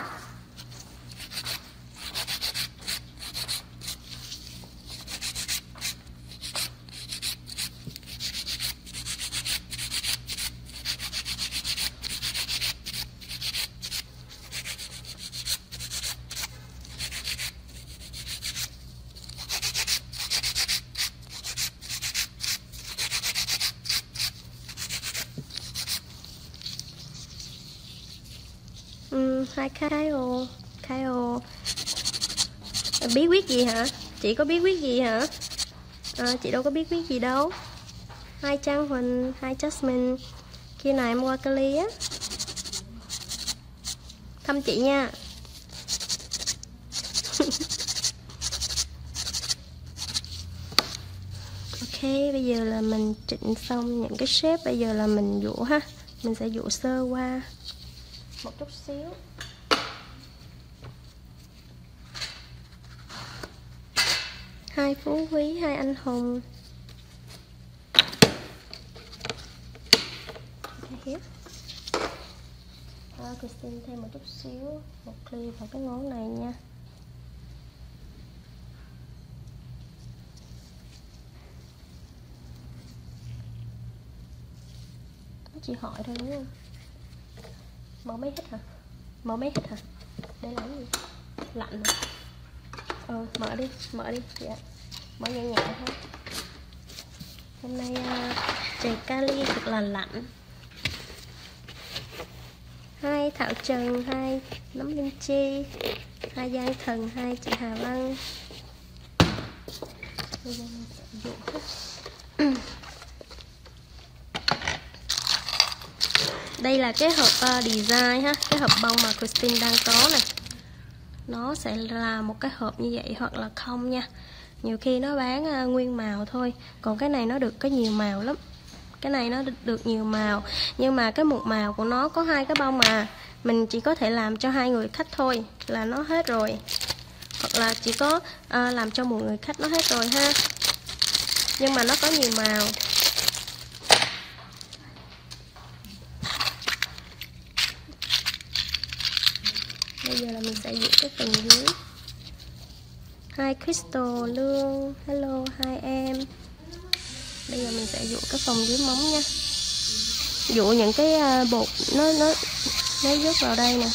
Ừ, hai Kyle, Kyle. Bí quyết gì hả? Chị có bí quyết gì hả? À, chị đâu có bí quyết gì đâu. Hai Trang Huỳnh, hai Jasmine. Khi nào em qua Cali á, thăm chị nha. Ok, bây giờ là mình chỉnh xong những cái shape. Bây giờ là mình dụ ha. Mình sẽ dụ sơ qua một chút xíu. Hai phú quý, hai anh hùng. Hiếp. À, Christine thêm một chút xíu một clip vào cái ngón này nha. Chị hỏi thôi đúng không? Mở máy hít hả? Mở máy hít hả? Để làm gì? Lạnh mà. Ừ, mở đi, mở đi. Dạ. Mở nhẹ nhẹ thôi. Hôm nay uh, trời Cali thật là lạnh. Hai Thảo Trần, hai Nấm Linh Chi, hai Giang Thần, hai chị Hà Văn. Bây giờ mình sẽ dụ hết. Đây là cái hộp uh, design ha, cái hộp bông mà Christine đang có này. Nó sẽ là một cái hộp như vậy hoặc là không nha. Nhiều khi nó bán uh, nguyên màu thôi. Còn cái này nó được có nhiều màu lắm. Cái này nó được, được nhiều màu. Nhưng mà cái một màu của nó có hai cái bông mà. Mình chỉ có thể làm cho hai người khách thôi là nó hết rồi. Hoặc là chỉ có uh, làm cho một người khách nó hết rồi ha. Nhưng mà nó có nhiều màu. Bây giờ là mình sẽ dụ cái phần dưới. Hai Crystal, Lương, hello hai em. Bây giờ mình sẽ dụ cái phần dưới móng nha. Dụ những cái bột nó nó nó rớt vào đây nè.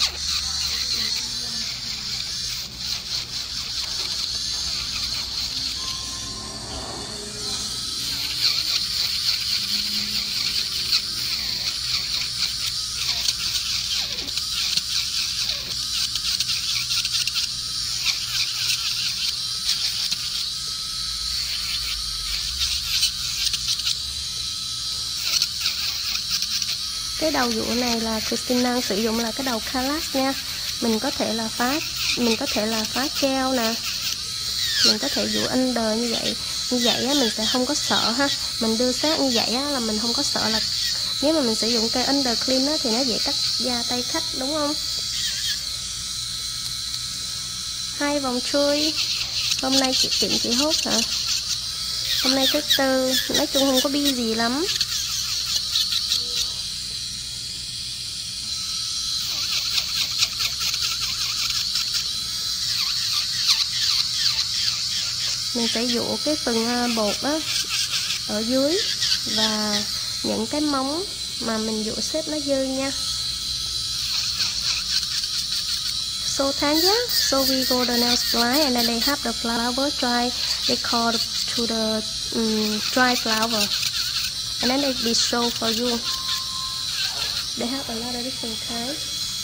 Cái đầu dụ này là Christine đang sử dụng là cái đầu Kalas nha. Mình có thể là phá mình có thể là phá treo nè. Mình có thể dụ under như vậy. Như vậy á, mình sẽ không có sợ ha. Mình đưa sát như vậy á, là mình không có sợ là nếu mà mình sử dụng cây under clean á, thì nó dễ cắt da tay khách đúng không? Hai vòng chui. Hôm nay chị Trịnh chị hốt hả? Hôm nay thứ tư, nói chung không có bi gì lắm. Mình sẽ dụ cái phần bột đó ở dưới và những cái móng mà mình dụ xếp nó dư nha. So Tanya, so we go the nail supply and then they have the flower dry. They call to the um, dry flower and then they be show for you. They have a lot of different kinds.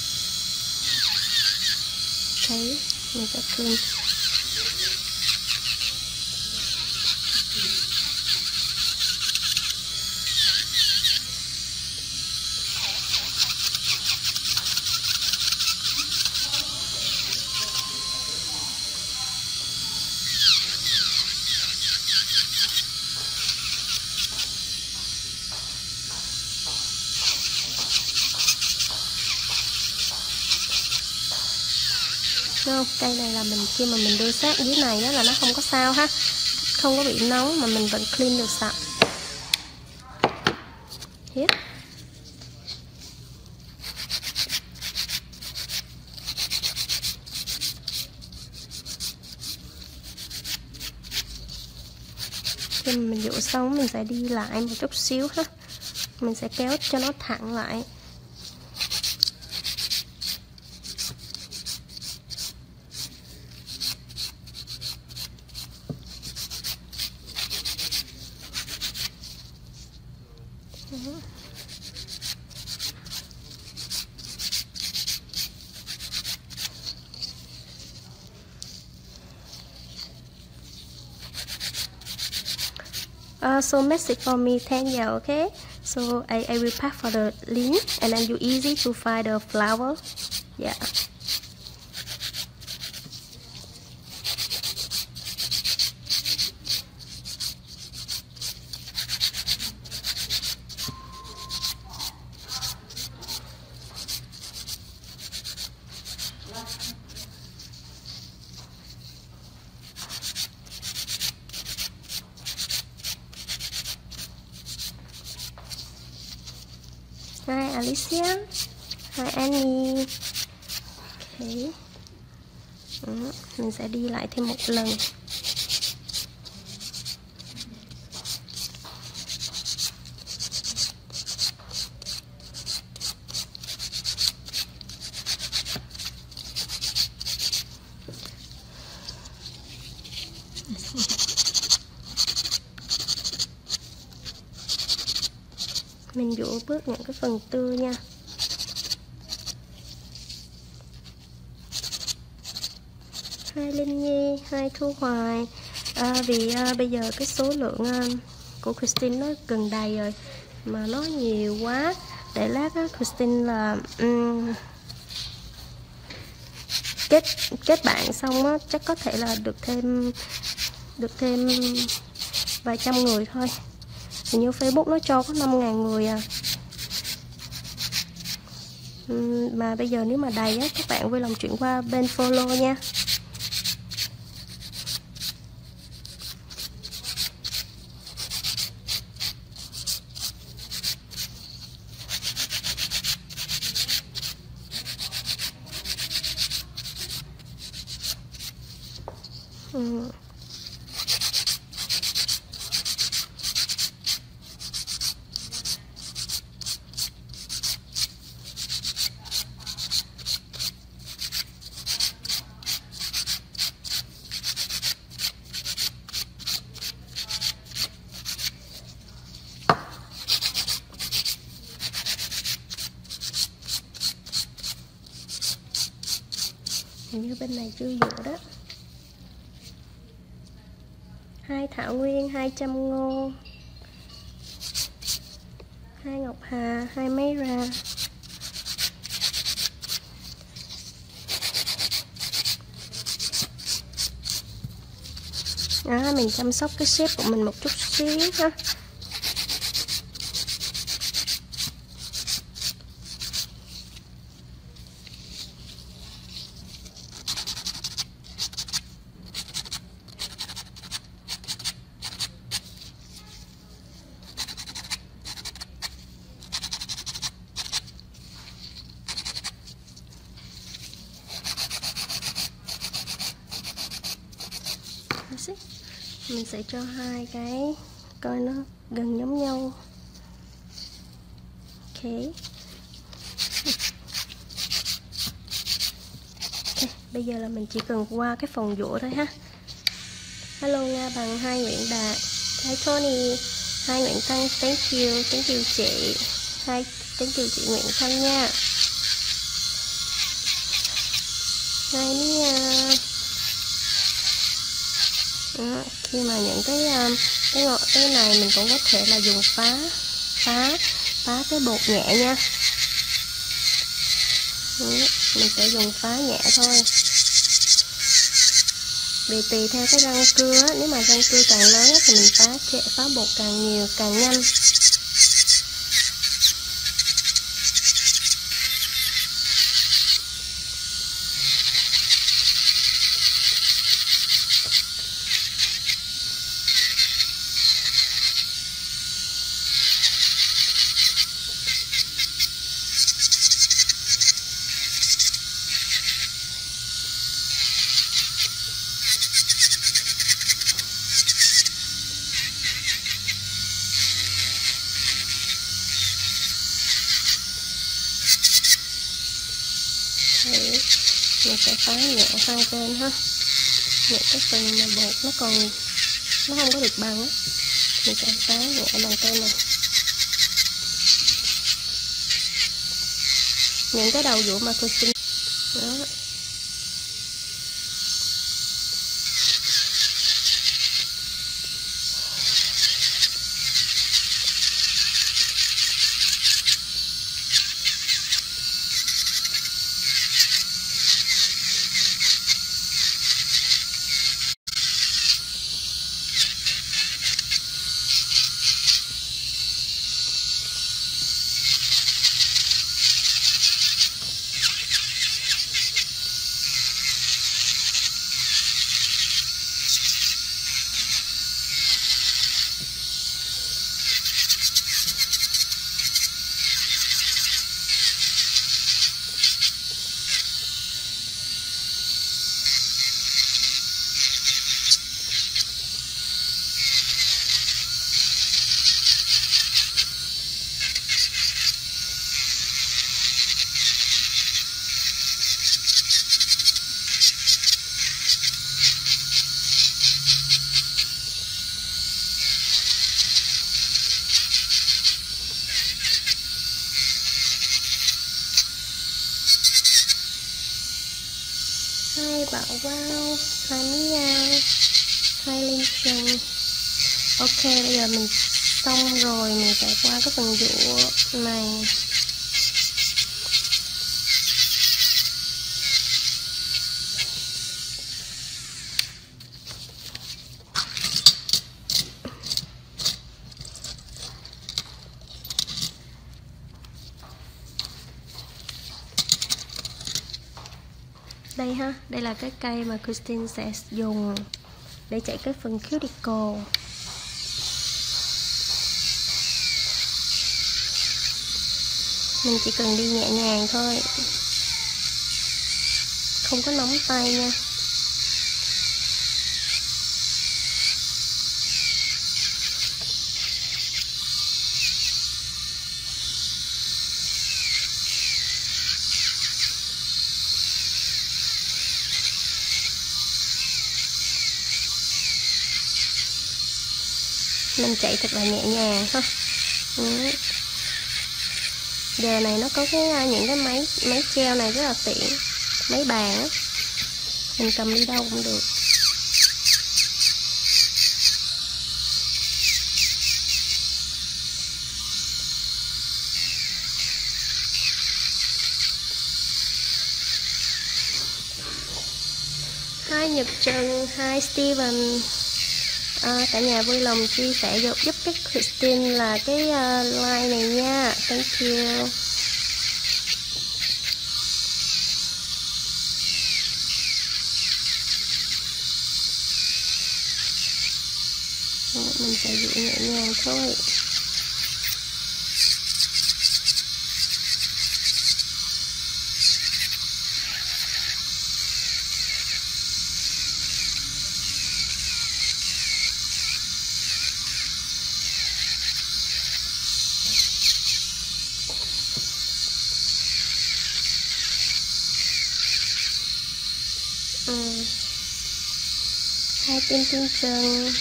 Okay, mình sẽ clean. Không, cây này là mình khi mà mình đưa sát dưới này á, là nó không có sao ha, không có bị nóng mà mình vẫn clean được sạch. Hết. Khi mà mình dụ xong mình sẽ đi lại một chút xíu ha, mình sẽ kéo cho nó thẳng lại. Uh, so message for me Tanya, okay? So I, I will pack for the link and then you easy to find the flower. Yeah. Hi Alicia. Hi Annie. Ok. Ừ, mình sẽ đi lại thêm một lần. Mình dụ bớt những cái phần tươi nha. Hai Linh Nhi, hai Thu Hoài. À, vì à, bây giờ cái số lượng à, của Christine nó gần đầy rồi, mà nó nhiều quá. Để lát á, Christine là um, kết kết bạn xong á, chắc có thể là được thêm được thêm vài trăm người thôi. Hình như Facebook nó cho có năm ngàn người à. Uhm, mà bây giờ nếu mà đầy á, các bạn vui lòng chuyển qua bên follow nha. Uhm. Hình như bên này chưa dụ đó. Hai Thảo Nguyên, hai Trăm Ngô, hai Ngọc Hà, hai Mayra. Đó, mình chăm sóc cái sếp của mình một chút xíu ha. Mình sẽ cho hai cái coi nó gần giống nhau. Ok. Ok, bây giờ là mình chỉ cần qua cái phòng dũa thôi ha. Hello Nga Bằng, hai Nguyễn Đạt, hai Tony, hai Nguyễn Thanh, thank you, thank you chị, hai thank you chị Nguyễn Thanh nha. Hai Mia. Đó, khi mà những cái cái ngọt cái này mình cũng có thể là dùng phá phá phá cái bột nhẹ nha. Đó, mình sẽ dùng phá nhẹ thôi. Vì tùy theo cái răng cưa, nếu mà răng cưa càng lớn thì mình phá phá bột càng nhiều càng nhanh. Mình sẽ phá nhẹ hai bên ha. Những cái phần mà bột nó còn nó không có được bằng á, mình sẽ phá nhẹ bằng tay này. Những cái đầu dũa mà tôi xin đó. hai bảo wow, hai Mia, hai Linh Trần. Ok, bây giờ mình xong rồi, mình sẽ qua cái phần dụ này. Đây ha, đây là cái cây mà Christine sẽ dùng để chạy cái phần cuticle. Mình chỉ cần đi nhẹ nhàng thôi, không có nóng tay nha. Mình chạy thật là nhẹ nhàng ha. Ừ. Giờ này nó có cái những cái máy máy treo này rất là tiện, máy bàn á, mình cầm đi đâu cũng được. Hai Nhật Trần, hai Steven. À, cả nhà vui lòng chia sẻ giúp, giúp cái Christine là cái uh, like này nha. Thank you. Đó, mình sẽ dụ nhẹ nhàng thôi. Ừ. Hai tim tim trần.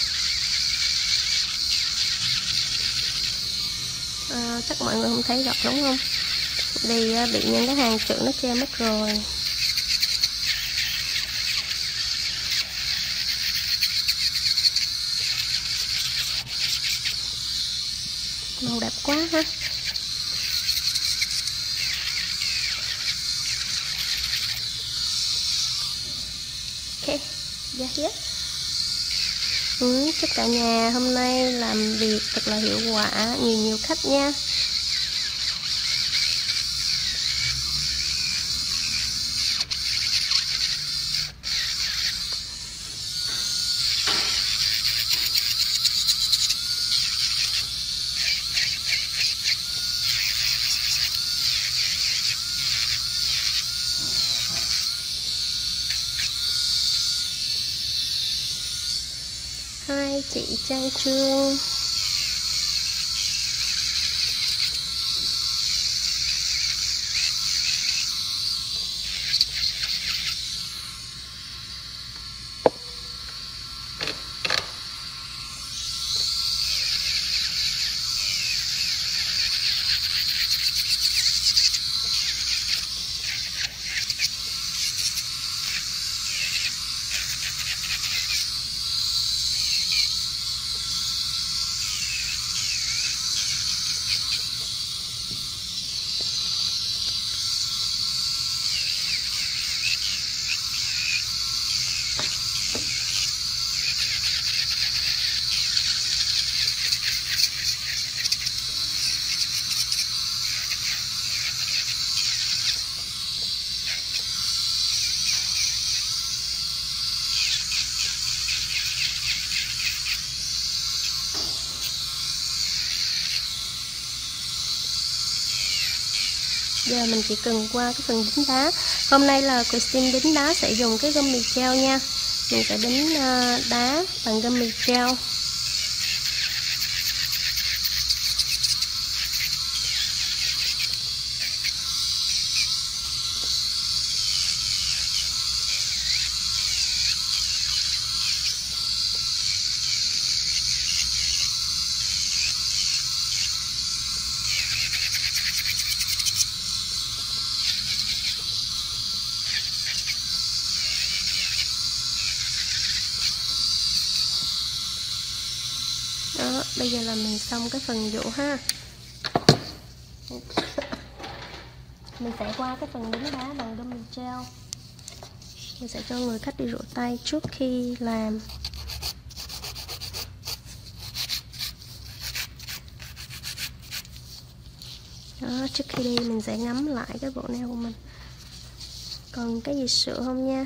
À, chắc mọi người không thấy gọc đúng không? Vì uh, bị những cái hàng chữ nó che mất rồi. Màu đẹp quá ha. Ok, ra hết. Ừ, chúc cả nhà hôm nay làm việc thật là hiệu quả, nhiều nhiều khách nha. Hai chị Trang Trương. Giờ mình chỉ cần qua cái phần đính đá. Hôm nay là Christine đính đá sẽ dùng cái gum mì treo nha. Mình sẽ đính đá bằng gum mì treo. Bây giờ là mình xong cái phần dụ ha. Mình sẽ qua cái phần đính đá bằng gummy gel. Mình sẽ cho người khách đi rửa tay trước khi làm. Đó, trước khi đi mình sẽ ngắm lại cái bộ nail của mình. Còn cái gì sửa không nha.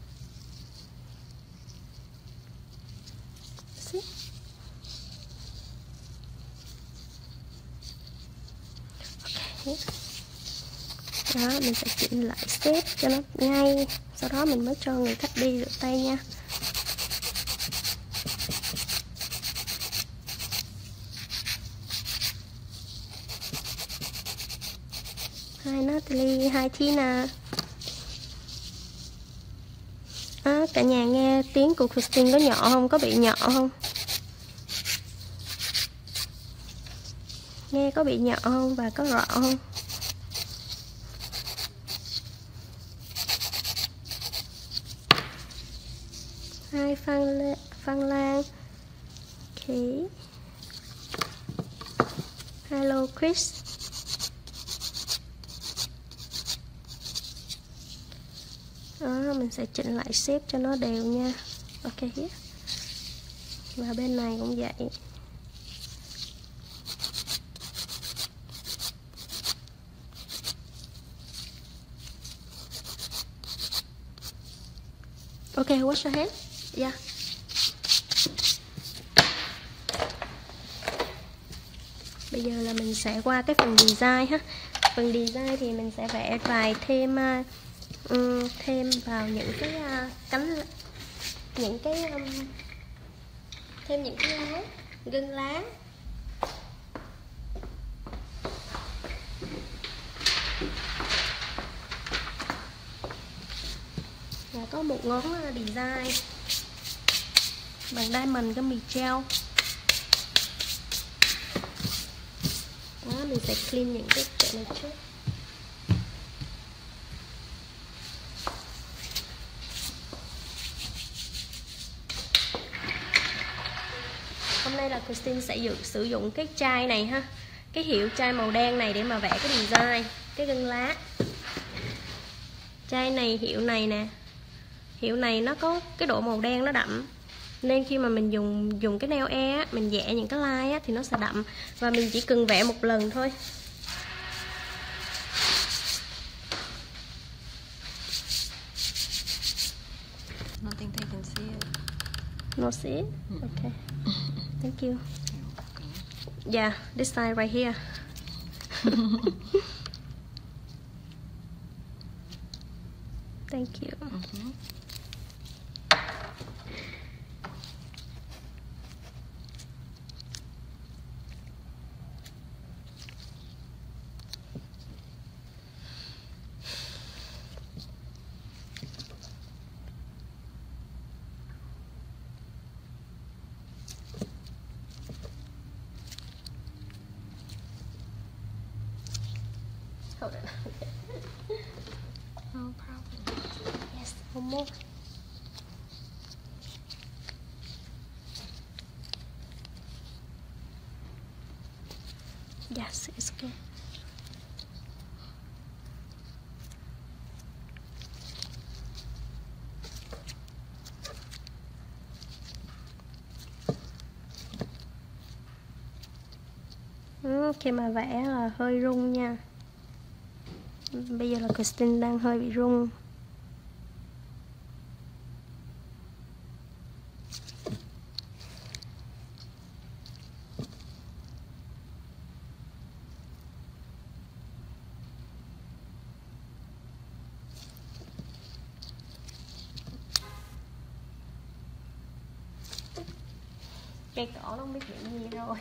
Okay. Đó, mình sẽ chỉnh lại xếp cho nó ngay. Sau đó mình mới cho người khách đi rửa tay nha. Hi Natalie, hi Tina. À, cả nhà nghe tiếng của Christine có nhỏ không? Có bị nhỏ không? Nghe có bị nhỏ không và có rõ không? Hi Phan, Lê, Phan Lan. Ok. Hello Chris. Đó, mình sẽ chỉnh lại xếp cho nó đều nha. Ok. Và bên này cũng vậy. Ok, wash your hand. Yeah. Bây giờ là mình sẽ qua cái phần design ha. Phần design thì mình sẽ vẽ vài thêm um, thêm vào những cái uh, cánh, những cái um, thêm những cái lá, gân lá. Và có một ngón design bằng diamond gummy gel. Đó, mình sẽ clean những cái chỗ này trước. Hôm nay là Christine sẽ dự, sử dụng cái chai này ha, cái hiệu chai màu đen này để mà vẽ cái design, cái gân lá. Chai này, hiệu này nè, hiệu này nó có cái độ màu đen nó đậm, nên khi mà mình dùng dùng cái nail e á, mình vẽ những cái line á, thì nó sẽ đậm. Và mình chỉ cần vẽ một lần thôi. I don't think they can see it. No see it? Okay. Thank you. Yeah, this side right here. Thank you. Mm-hmm. Hold on. No problem. Yes, one more. Yes, it's okay. Ừ, khi mà vẽ là hơi rung nha. Bây giờ là Christine đang hơi bị rung. Cây cỏ nó không biết chuyện gì rồi.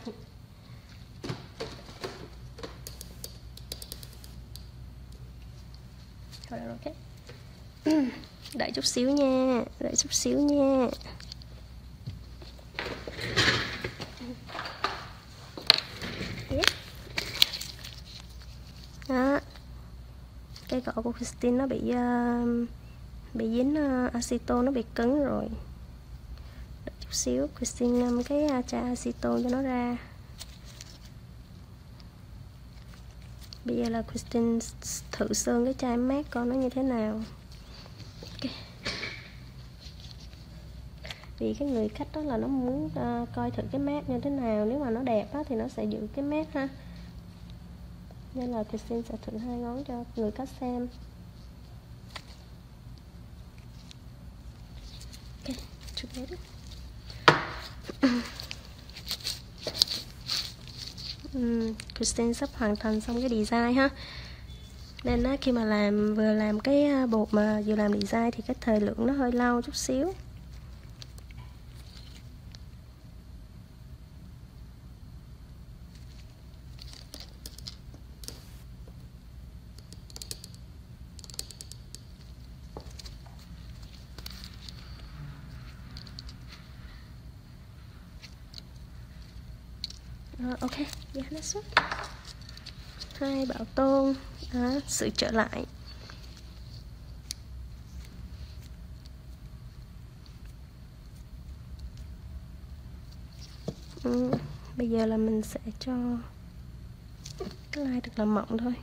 Thôi được rồi, ok. Đợi chút xíu nha, đợi chút xíu nha. Yes. Đó. Cây cỏ của Christine nó bị uh, bị dính uh, acetone, nó bị cứng rồi. Đợi chút xíu. Christine ngâm cái chai acetone cho nó ra. Bây giờ là Christine thử sơn cái chai mát coi nó như thế nào. Okay. Vì cái người khách đó là nó muốn uh, coi thử cái mát như thế nào. Nếu mà nó đẹp á, thì nó sẽ giữ cái mát ha. Nên là Christine sẽ thử hai ngón cho người khách xem. Ok, chụp hết đó. uhm, Christine sắp hoàn thành xong cái design ha. Nên á, khi mà làm vừa làm cái bột mà vừa làm design thì cái thời lượng nó hơi lâu chút xíu. Uh, ok, yeah, that's it. Hai bảo tồn, đó, sự trở lại. Ừ, bây giờ là mình sẽ cho cái line thật là mỏng thôi.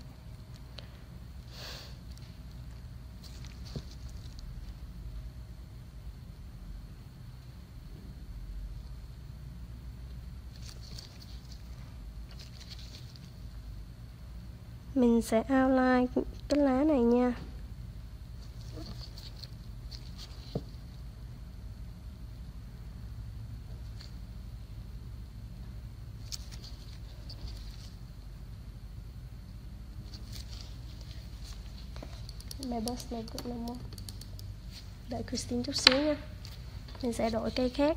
Mình sẽ outline cái lá này nha. My boss này cũng là một. Đợi Christine chút xíu nha. Mình sẽ đổi cây khác.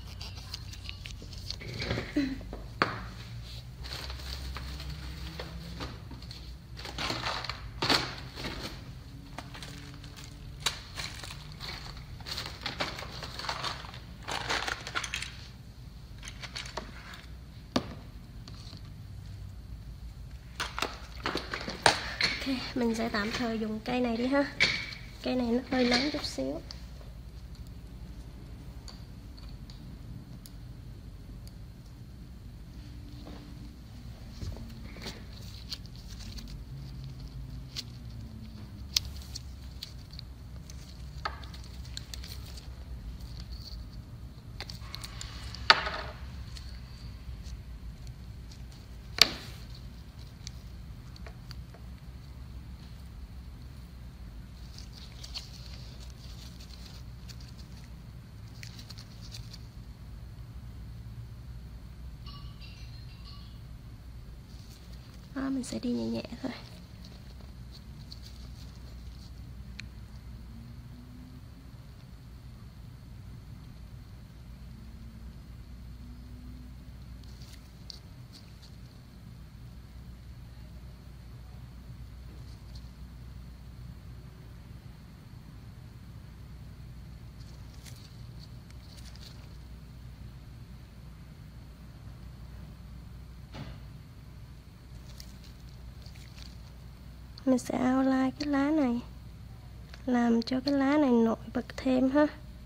Ok, mình sẽ tạm thời dùng cây này đi ha. Cây này nó hơi lớn chút xíu. Đó, mình sẽ đi nhẹ nhẹ thôi. Mình sẽ outline cái lá này, làm cho cái lá này nổi bật thêm ha.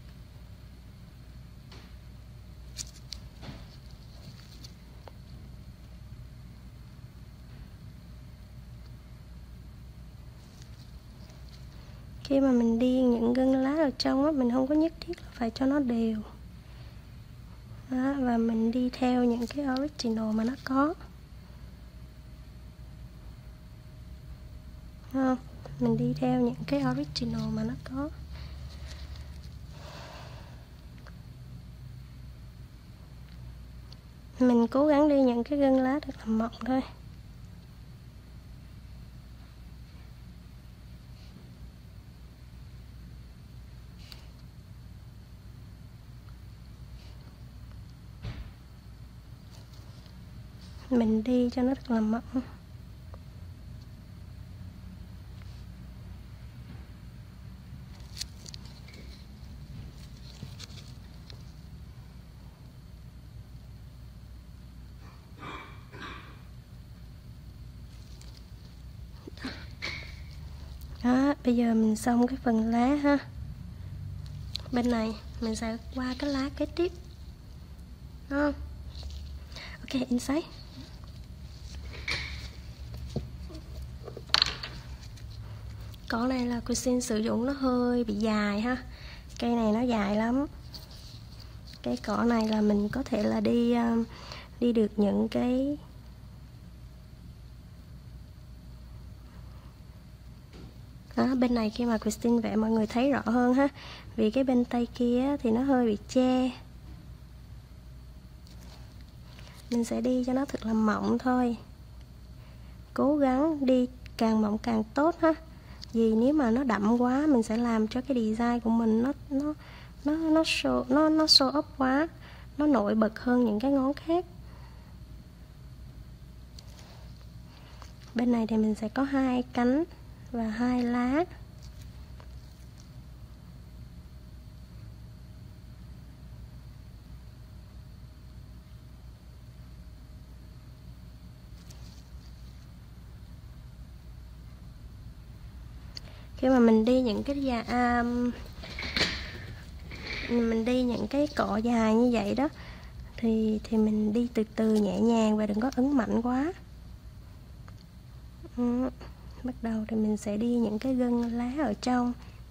Khi mà mình đi những gân lá ở trong á, mình không có nhất thiết là phải cho nó đều. Đó, và mình đi theo những cái original mà nó có. Không, mình đi theo những cái original mà nó có. Mình cố gắng đi những cái gân lá thật là mỏng thôi. Mình đi cho nó thật là mỏng. Đó, bây giờ mình xong cái phần lá ha. Bên này mình sẽ qua cái lá kế tiếp. Đó. Ok, inside. Cỏ này là Christine sử dụng nó hơi bị dài ha. Cây này nó dài lắm. Cái cỏ này là mình có thể là đi um, đi được những cái đó, bên này khi mà Christine vẽ mọi người thấy rõ hơn ha. Vì cái bên tay kia thì nó hơi bị che. Mình sẽ đi cho nó thật là mỏng thôi. Cố gắng đi càng mỏng càng tốt ha. Vì nếu mà nó đậm quá mình sẽ làm cho cái design của mình nó nó nó nó show nó nó show up quá, nó nổi bật hơn những cái ngón khác. Bên này thì mình sẽ có hai cánh và hai lá. Khi mà mình đi những cái dài à, mình đi những cái cọ dài như vậy đó thì thì mình đi từ từ nhẹ nhàng và đừng có ấn mạnh quá. Ừ. Bắt đầu thì mình sẽ đi những cái gân lá ở trong.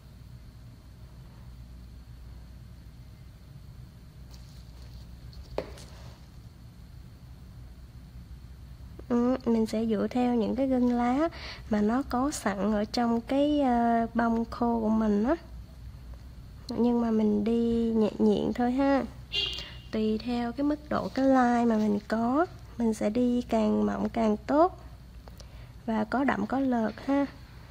Ừ, mình sẽ dựa theo những cái gân lá mà nó có sẵn ở trong cái uh, bông khô của mình á. Nhưng mà mình đi nhẹ nhàng thôi ha. Tùy theo cái mức độ cái line mà mình có, mình sẽ đi càng mỏng càng tốt. Và có đậm có lợt ha.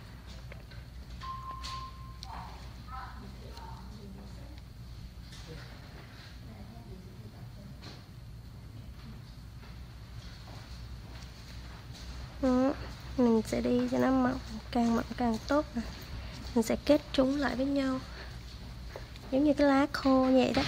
Ừ, mình sẽ đi cho nó mỏng, càng mỏng càng tốt nè. Mình sẽ kết chúng lại với nhau giống như cái lá khô như vậy đó.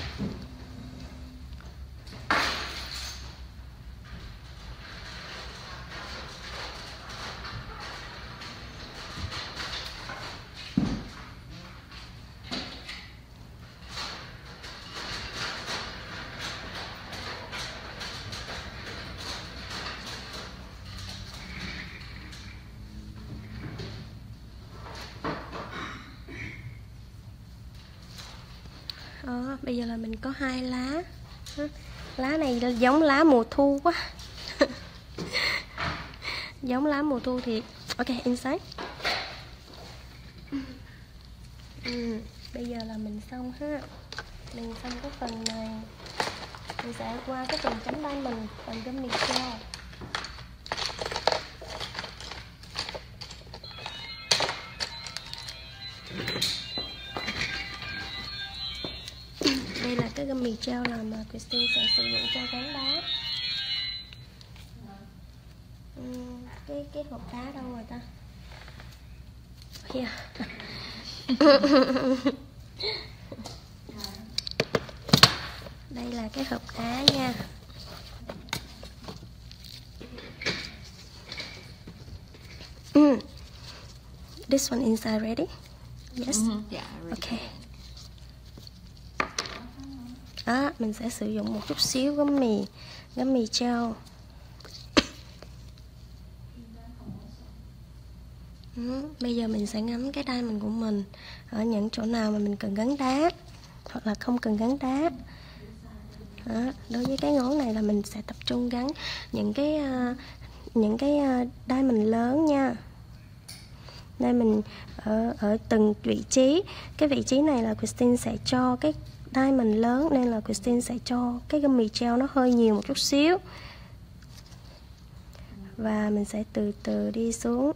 Đó, bây giờ là mình có hai lá. Lá này giống lá mùa thu quá. Giống lá mùa thu thì ok, inside. Ừ, bây giờ là mình xong ha. Mình xong cái phần này. Mình sẽ qua cái phần chấm đai mình, phần gummy gel. Đây là cái gummy gel là mà Christine sẽ sử dụng cho gắn đá. uhm, cái cái hộp đá đâu rồi ta? Here. Đây là cái hộp đá nha. Mm. This one inside ready? Yes. Mm-hmm. Yeah. Really. Okay. Đó, mình sẽ sử dụng một chút xíu gummy, gummy gel. Ừ, bây giờ mình sẽ ngắm cái diamond của mình ở những chỗ nào mà mình cần gắn đá hoặc là không cần gắn đá. Đó, đối với cái ngón này là mình sẽ tập trung gắn những cái uh, những cái uh, diamond lớn nha. Đây mình ở ở từng vị trí. Cái vị trí này là Christine sẽ cho cái diamond lớn nên là Christine sẽ cho cái gummy gel nó hơi nhiều một chút xíu. Và mình sẽ từ từ đi xuống.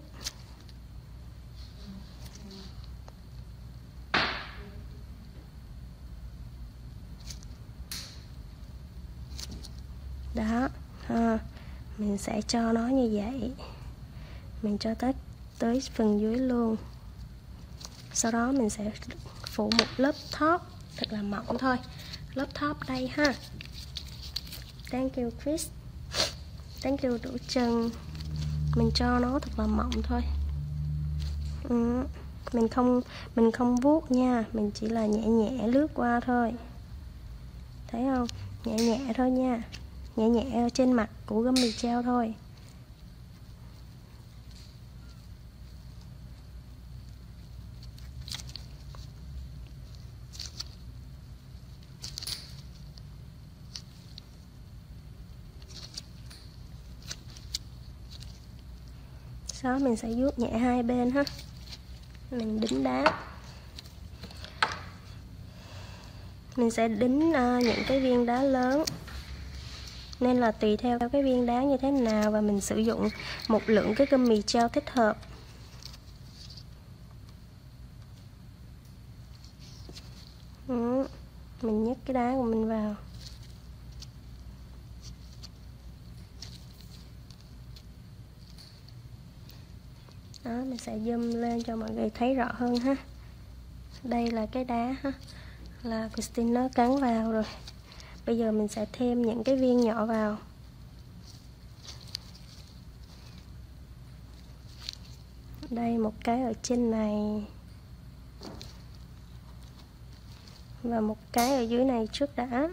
Đó, ha. Mình sẽ cho nó như vậy. Mình cho tới tới phần dưới luôn. Sau đó mình sẽ phủ một lớp top thật là mỏng thôi. Lớp top đây ha. Thank you Chris. Thank you Đủ Trần. Mình cho nó thật là mỏng thôi. Ừ. Mình không mình không vuốt nha, mình chỉ là nhẹ nhẹ lướt qua thôi. Thấy không? Nhẹ nhẹ thôi nha. Nhẹ nhẹ trên mặt của gummy gel thôi. Sau đó mình sẽ vuốt nhẹ hai bên ha. Mình đính đá. Mình sẽ đính uh, những cái viên đá lớn, nên là tùy theo cái viên đá như thế nào và mình sử dụng một lượng cái gummy gel thích hợp. Ừ, mình nhấc cái đá của mình vào. Đó, mình sẽ zoom lên cho mọi người thấy rõ hơn ha. Đây là cái đá ha, là Christine nó cắn vào rồi. Bây giờ mình sẽ thêm những cái viên nhỏ vào. Đây một cái ở trên này và một cái ở dưới này trước đã.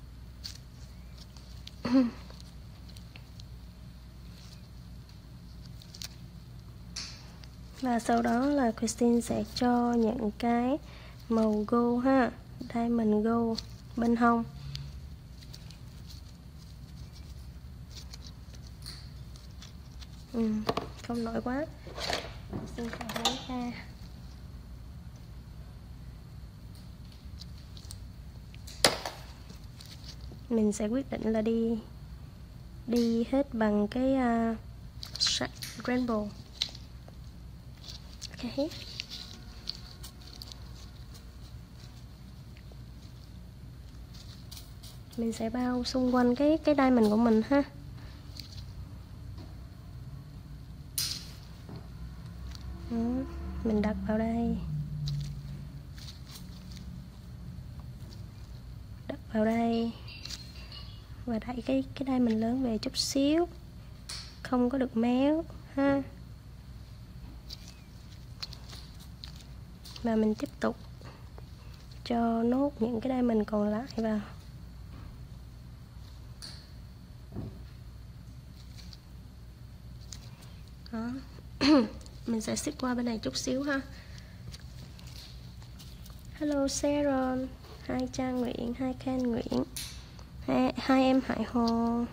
Và sau đó là Christine sẽ cho những cái màu gold ha, diamond gold bên hông. Ừ, không nổi quá. Xin phải lấy ra. Mình sẽ quyết định là đi đi hết bằng cái uh, rainbow. Ok. Mình sẽ bao xung quanh cái cái diamond của mình ha. Đó, mình đặt vào đây. Đặt vào đây. Và đẩy cái cái diamond lớn về chút xíu. Không có được méo ha. Và mình tiếp tục cho nốt những cái diamond còn lại vào. Đó. Mình sẽ xích qua bên này chút xíu ha. Hello Sharon, hai Trang Nguyễn, hai Ken Nguyễn, hai, hai em Hải Hồ.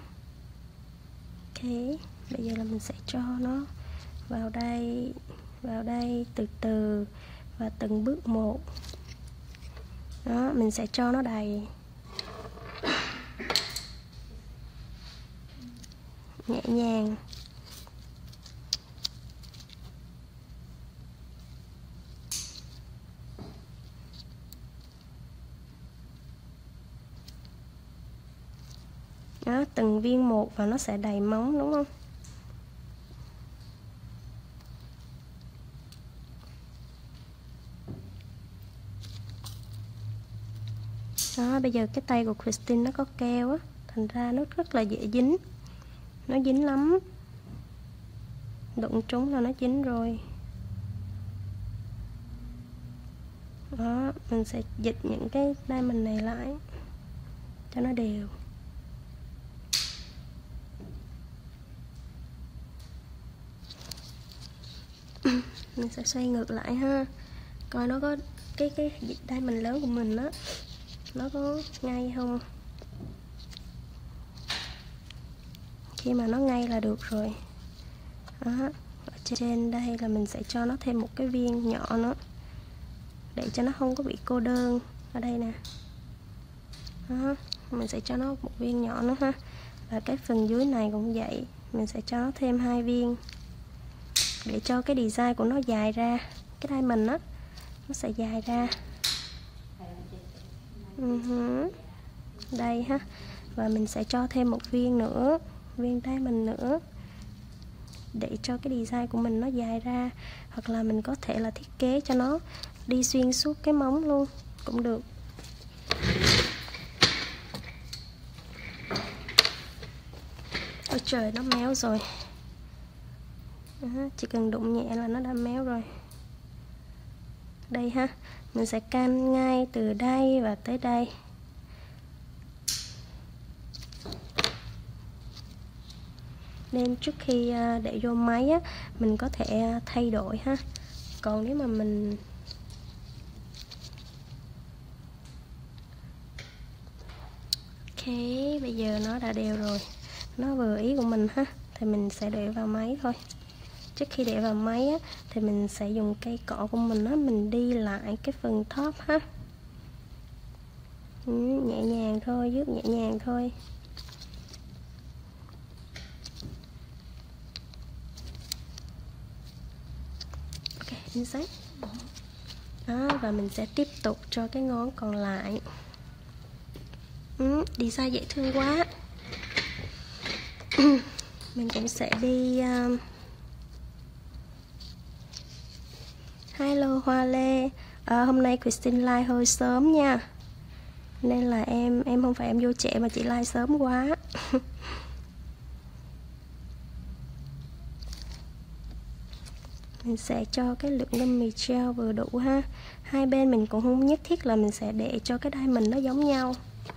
Ok, bây giờ là mình sẽ cho nó vào đây, vào đây từ từ và từng bước một. Đó, mình sẽ cho nó đầy. Nhẹ nhàng. Đó, từng viên một và nó sẽ đầy móng đúng không? Đó, bây giờ cái tay của Christine nó có keo á, thành ra nó rất là dễ dính. Nó dính lắm. Đụng trúng là nó dính rồi. Đó, mình sẽ dịch những cái diamond này lại cho nó đều. Mình sẽ xoay ngược lại ha, coi nó có cái cái diamond lớn của mình á, nó có ngay không. Khi mà nó ngay là được rồi. Đó, ở trên đây là mình sẽ cho nó thêm một cái viên nhỏ nữa để cho nó không có bị cô đơn. Ở đây nè. Đó, mình sẽ cho nó một viên nhỏ nữa ha. Và cái phần dưới này cũng vậy, mình sẽ cho nó thêm hai viên để cho cái design của nó dài ra. Cái diamond á, nó sẽ dài ra. Uh-huh. Đây ha. Và mình sẽ cho thêm một viên nữa, viên diamond nữa, để cho cái design của mình nó dài ra. Hoặc là mình có thể là thiết kế cho nó đi xuyên suốt cái móng luôn cũng được. Ôi trời, nó méo rồi. Đó, chỉ cần đụng nhẹ là nó đã méo rồi. đây ha. Mình sẽ can ngay từ đây và tới đây. Nên trước khi để vô máy á, mình có thể thay đổi ha. Còn nếu mà mình ok, bây giờ nó đã đều rồi, nó vừa ý của mình ha, thì mình sẽ để vào máy thôi. Trước khi để vào máy á, thì mình sẽ dùng cây cọ của mình á, mình đi lại cái phần top ha. Ừ, nhẹ nhàng thôi, vuốt nhẹ nhàng thôi. Ok, insert. Đó, và mình sẽ tiếp tục cho cái ngón còn lại. Ừ, design dễ thương quá. Mình cũng sẽ đi um... Hello Hoa Lê, à, hôm nay Christine like hơi sớm nha, nên là em em không phải em vô trễ mà chỉ like sớm quá. Mình sẽ cho cái lượng gum mì gel vừa đủ ha. Hai bên mình cũng không nhất thiết là mình sẽ để cho cái diamond nó giống nhau.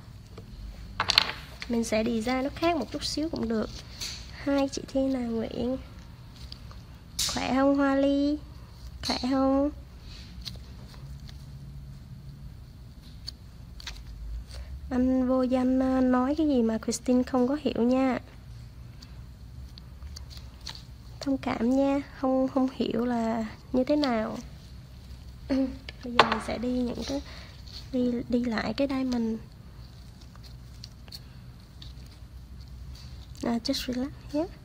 Mình sẽ design nó khác một chút xíu cũng được. Hai chị Thiên là Nguyễn. Khỏe không Hoa Ly? Khỏe không? Anh vô danh nói cái gì mà Christine không có hiểu nha. Thông cảm nha, không không hiểu là như thế nào. Bây giờ mình sẽ đi những cái đi đi lại cái diamond. À, just relax nhé. Yeah.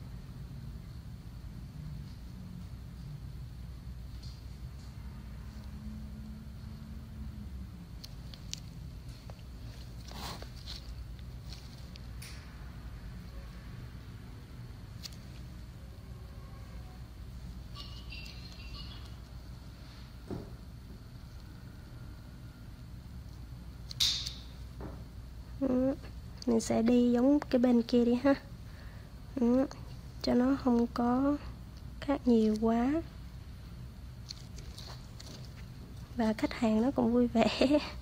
Ừ, mình sẽ đi giống cái bên kia đi ha. Ừ, cho nó không có khác nhiều quá và khách hàng nó cũng vui vẻ.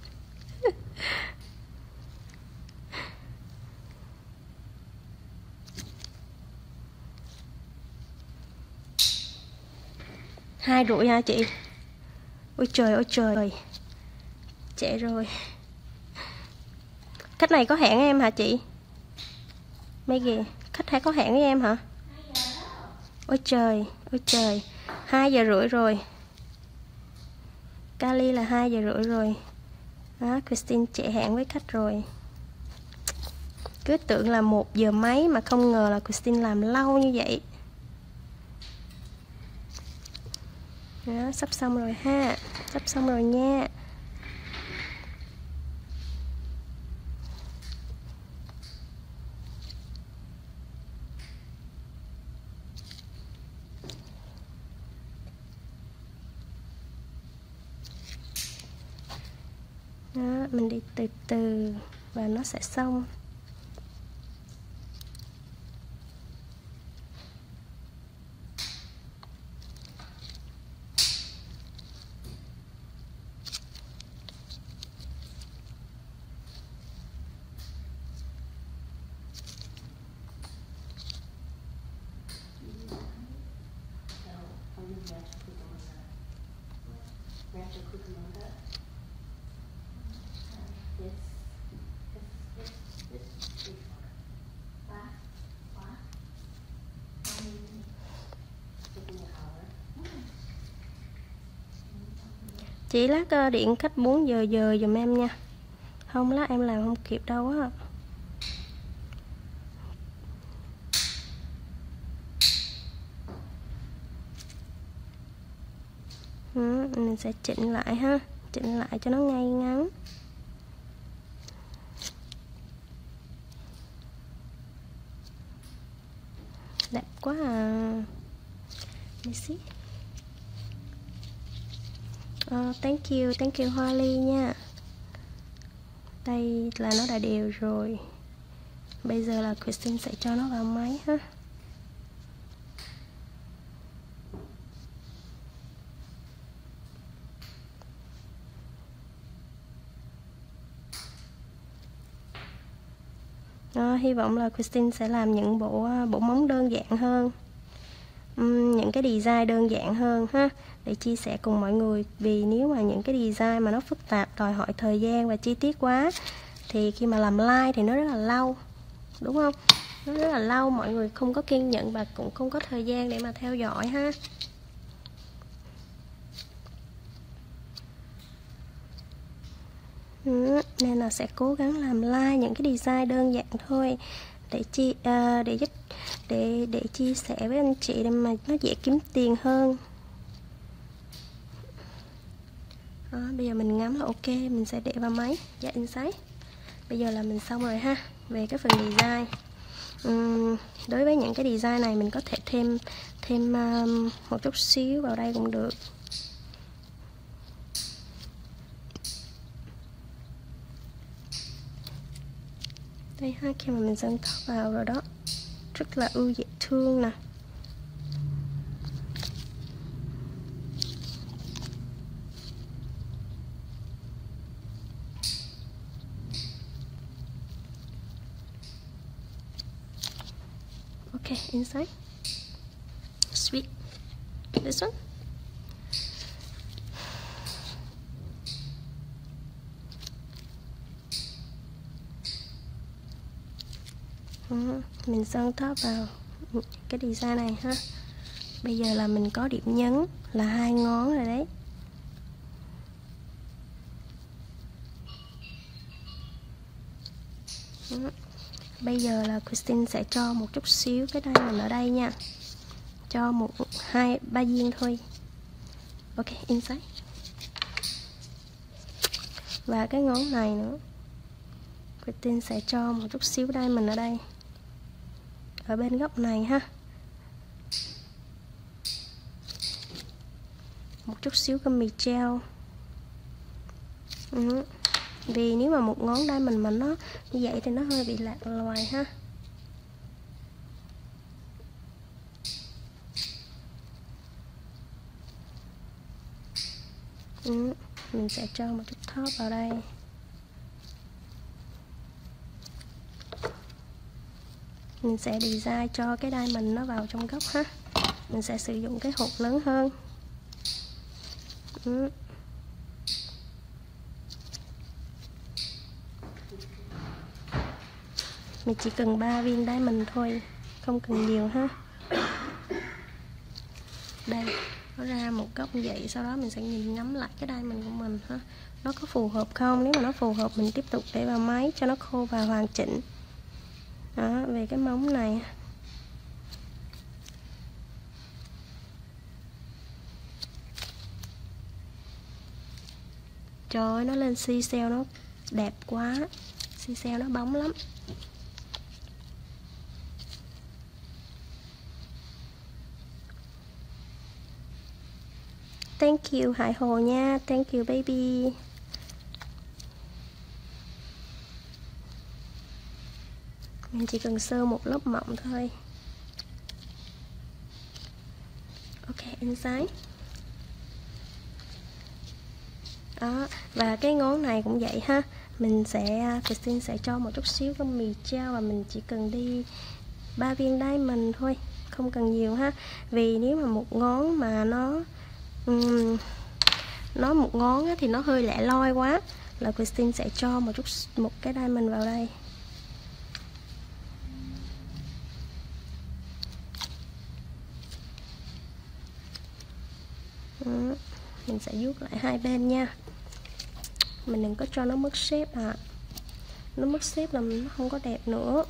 Hai rưỡi hả chị? Ôi trời ôi trời, trễ rồi. Khách này có hẹn em hả chị? Mấy gì? Khách hay có hẹn với em hả? Ôi trời, ôi trời, hai giờ rưỡi rồi. Kali là hai giờ rưỡi rồi. Đó, Christine trễ hẹn với khách rồi. Cứ tưởng là một giờ mấy mà không ngờ là Christine làm lâu như vậy. Đó, sắp xong rồi ha, sắp xong rồi nha. Đó, mình đi từ từ và nó sẽ xong. Chị lát điện khách bốn giờ giờ giùm em nha. Không lát em làm không kịp đâu á. Ừ, mình sẽ chỉnh lại ha, chỉnh lại cho nó ngay ngắn. Đẹp quá à. Messi. Oh, thank you, thank you Hoa Ly nha. Đây là nó đã đều rồi. Bây giờ là Christine sẽ cho nó vào máy ha. Đó, hy vọng là Christine sẽ làm những bộ bộ móng đơn giản hơn, uhm, những cái design đơn giản hơn ha, để chia sẻ cùng mọi người. Vì nếu mà những cái design mà nó phức tạp, đòi hỏi thời gian và chi tiết quá, thì khi mà làm like thì nó rất là lâu, đúng không? Nó rất là lâu, mọi người không có kiên nhẫn và cũng không có thời gian để mà theo dõi ha. Ừ, nên là sẽ cố gắng làm like những cái design đơn giản thôi, để chi uh, để giúp để để chia sẻ với anh chị để mà nó dễ kiếm tiền hơn. Đó, bây giờ mình ngắm là ok, mình sẽ để vào máy dạ insight. Bây giờ là mình xong rồi ha. Về cái phần design, uhm, đối với những cái design này mình có thể thêm thêm um, một chút xíu vào đây cũng được. Đây ha, khi mà mình sơn tóc vào rồi đó, rất là ưa dễ thương nè. Okay, inside. Sweet. This one. Ừ, mình sơn tóc vào cái design này ha. Bây giờ là mình có điểm nhấn là hai ngón rồi đấy. Ừ. Bây giờ là Christine sẽ cho một chút xíu cái đây mình ở đây nha, cho một hai ba viên thôi. Ok, inside. Và cái ngón này nữa, Christine sẽ cho một chút xíu đây mình ở đây, ở bên góc này ha, một chút xíu gummy gel. Ừ. Vì nếu mà một ngón đây mình mà nó như vậy thì nó hơi bị lạc loài ha. Ừ. Mình sẽ cho một chút top vào đây. Mình sẽ design cho cái đai mình nó vào trong góc ha. Mình sẽ sử dụng cái hột lớn hơn. Ừ. Mình chỉ cần ba viên đai mình thôi, không cần nhiều ha. Đây, nó ra một góc như vậy, sau đó mình sẽ nhìn ngắm lại cái đai mình của mình ha. Nó có phù hợp không? Nếu mà nó phù hợp mình tiếp tục để vào máy cho nó khô và hoàn chỉnh. Đó, về cái móng này trời ơi, nó lên xi xeo nó đẹp quá, xi xeo nó bóng lắm. Thank you Hải Hồ nha, thank you baby. Mình chỉ cần sơ một lớp mỏng thôi. Ok, inside. Đó, và cái ngón này cũng vậy ha. Mình sẽ, Christine sẽ cho một chút xíu gummy gel và mình chỉ cần đi ba viên diamond thôi, không cần nhiều ha. Vì nếu mà một ngón mà nó um, nó một ngón á, thì nó hơi lẻ loi quá, là Christine sẽ cho một chút một cái diamond vào đây. Ừ, mình sẽ vuốt lại hai bên nha. Mình đừng có cho nó mất shape à. Nó mất shape là nó không có đẹp nữa.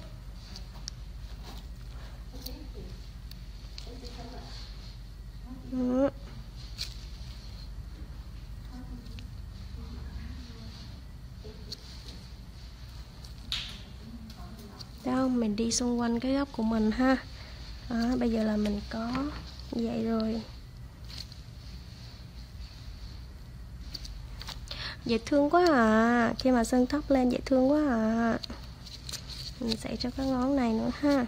Ừ. Đâu, mình đi xung quanh cái góc của mình ha. Đó, bây giờ là mình có như vậy rồi. Dễ thương quá à. Khi mà sơn tóc lên dễ thương quá à. Mình sẽ cho cái ngón này nữa ha.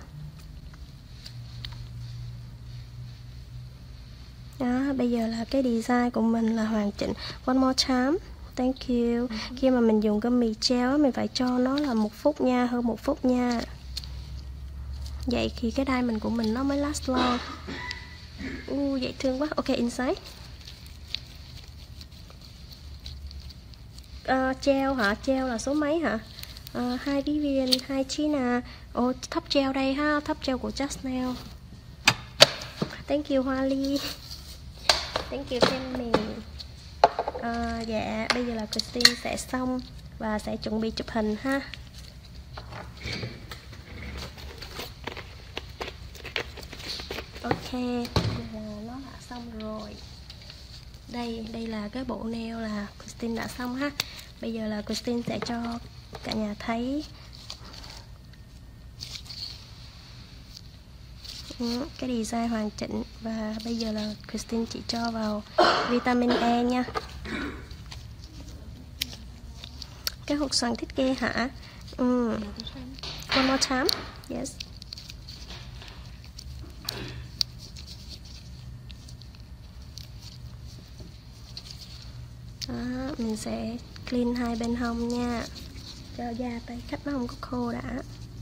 Đó, bây giờ là cái design của mình là hoàn chỉnh. One more time. Thank you. Khi mà mình dùng gum mì gel á, mình phải cho nó là một phút nha, hơn một phút nha. Vậy thì cái diamond của mình nó mới last long. U dễ thương quá. Ok, inside. Uh, gel hả? Gel là số mấy hả? Uh, hai Vivian, hai Gina. Ồ, oh, thấp gel đây ha, thấp gel của Just Nail. Thank you Hoa Ly. Thank you Tammy. Uh, dạ, bây giờ là Christine sẽ xong và sẽ chuẩn bị chụp hình ha. Ok, bây giờ nó đã xong rồi. Đây, đây là cái bộ nail là Christine đã xong ha. Bây giờ là Christine sẽ cho cả nhà thấy ừ, cái design hoàn chỉnh. Và bây giờ là Christine chỉ cho vào vitamin E nha. Cái hộp xoàn thiết kế hả? Ừ. One more time. Yes. Đó, mình sẽ clean hai bên hông nha, cho da tay khách nó không có khô đã.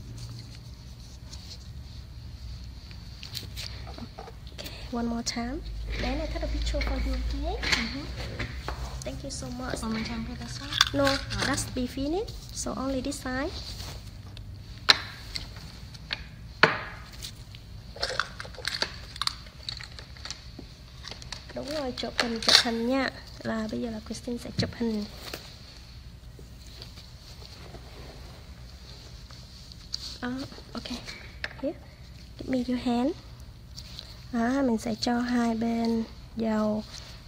Okay, one more time. Then I take a picture for you, okay? Mm-hmm. Thank you so much. One more time for this one? No, that's be finished. So only this side. Đúng rồi, chụp hình, chụp hình nha. Là bây giờ là Christine sẽ chụp hình. Uh, ok. Here. Give me your hand. Đó, mình sẽ cho hai bên dầu.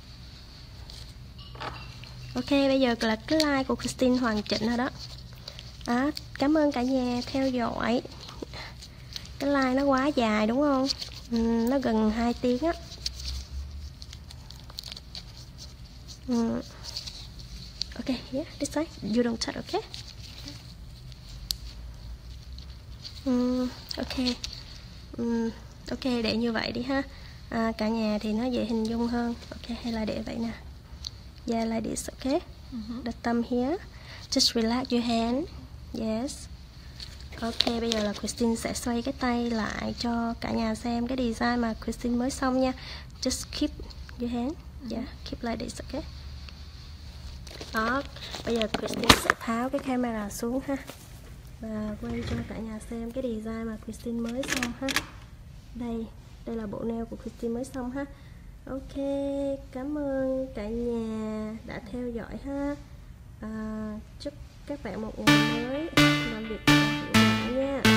Ok, bây giờ là cái like của Christine hoàn chỉnh rồi đó. Đó, cảm ơn cả nhà theo dõi. Cái like nó quá dài đúng không? Ừ, nó gần hai tiếng á. Mm. Okay, yeah, this side. You don't touch, okay? Mm, okay. Mm, ok, để như vậy đi ha. À, cả nhà thì nó dễ hình dung hơn. Ok, hay là để vậy nè. Yeah, like this, okay? Mm-hmm. The thumb here. Just relax your hand. Yes. Ok, bây giờ là Christine sẽ xoay cái tay lại cho cả nhà xem cái design mà Christine mới xong nha. Just keep your hand. Yeah, keep like this, okay? Đó, bây giờ Christine sẽ tháo cái camera xuống ha. Và quay cho cả nhà xem cái design mà Christine mới xong ha. Đây, đây là bộ nail của Christine mới xong ha. Ok, cảm ơn cả nhà đã theo dõi ha. À, chúc các bạn một ngày mới làm việc hiệu quả nha.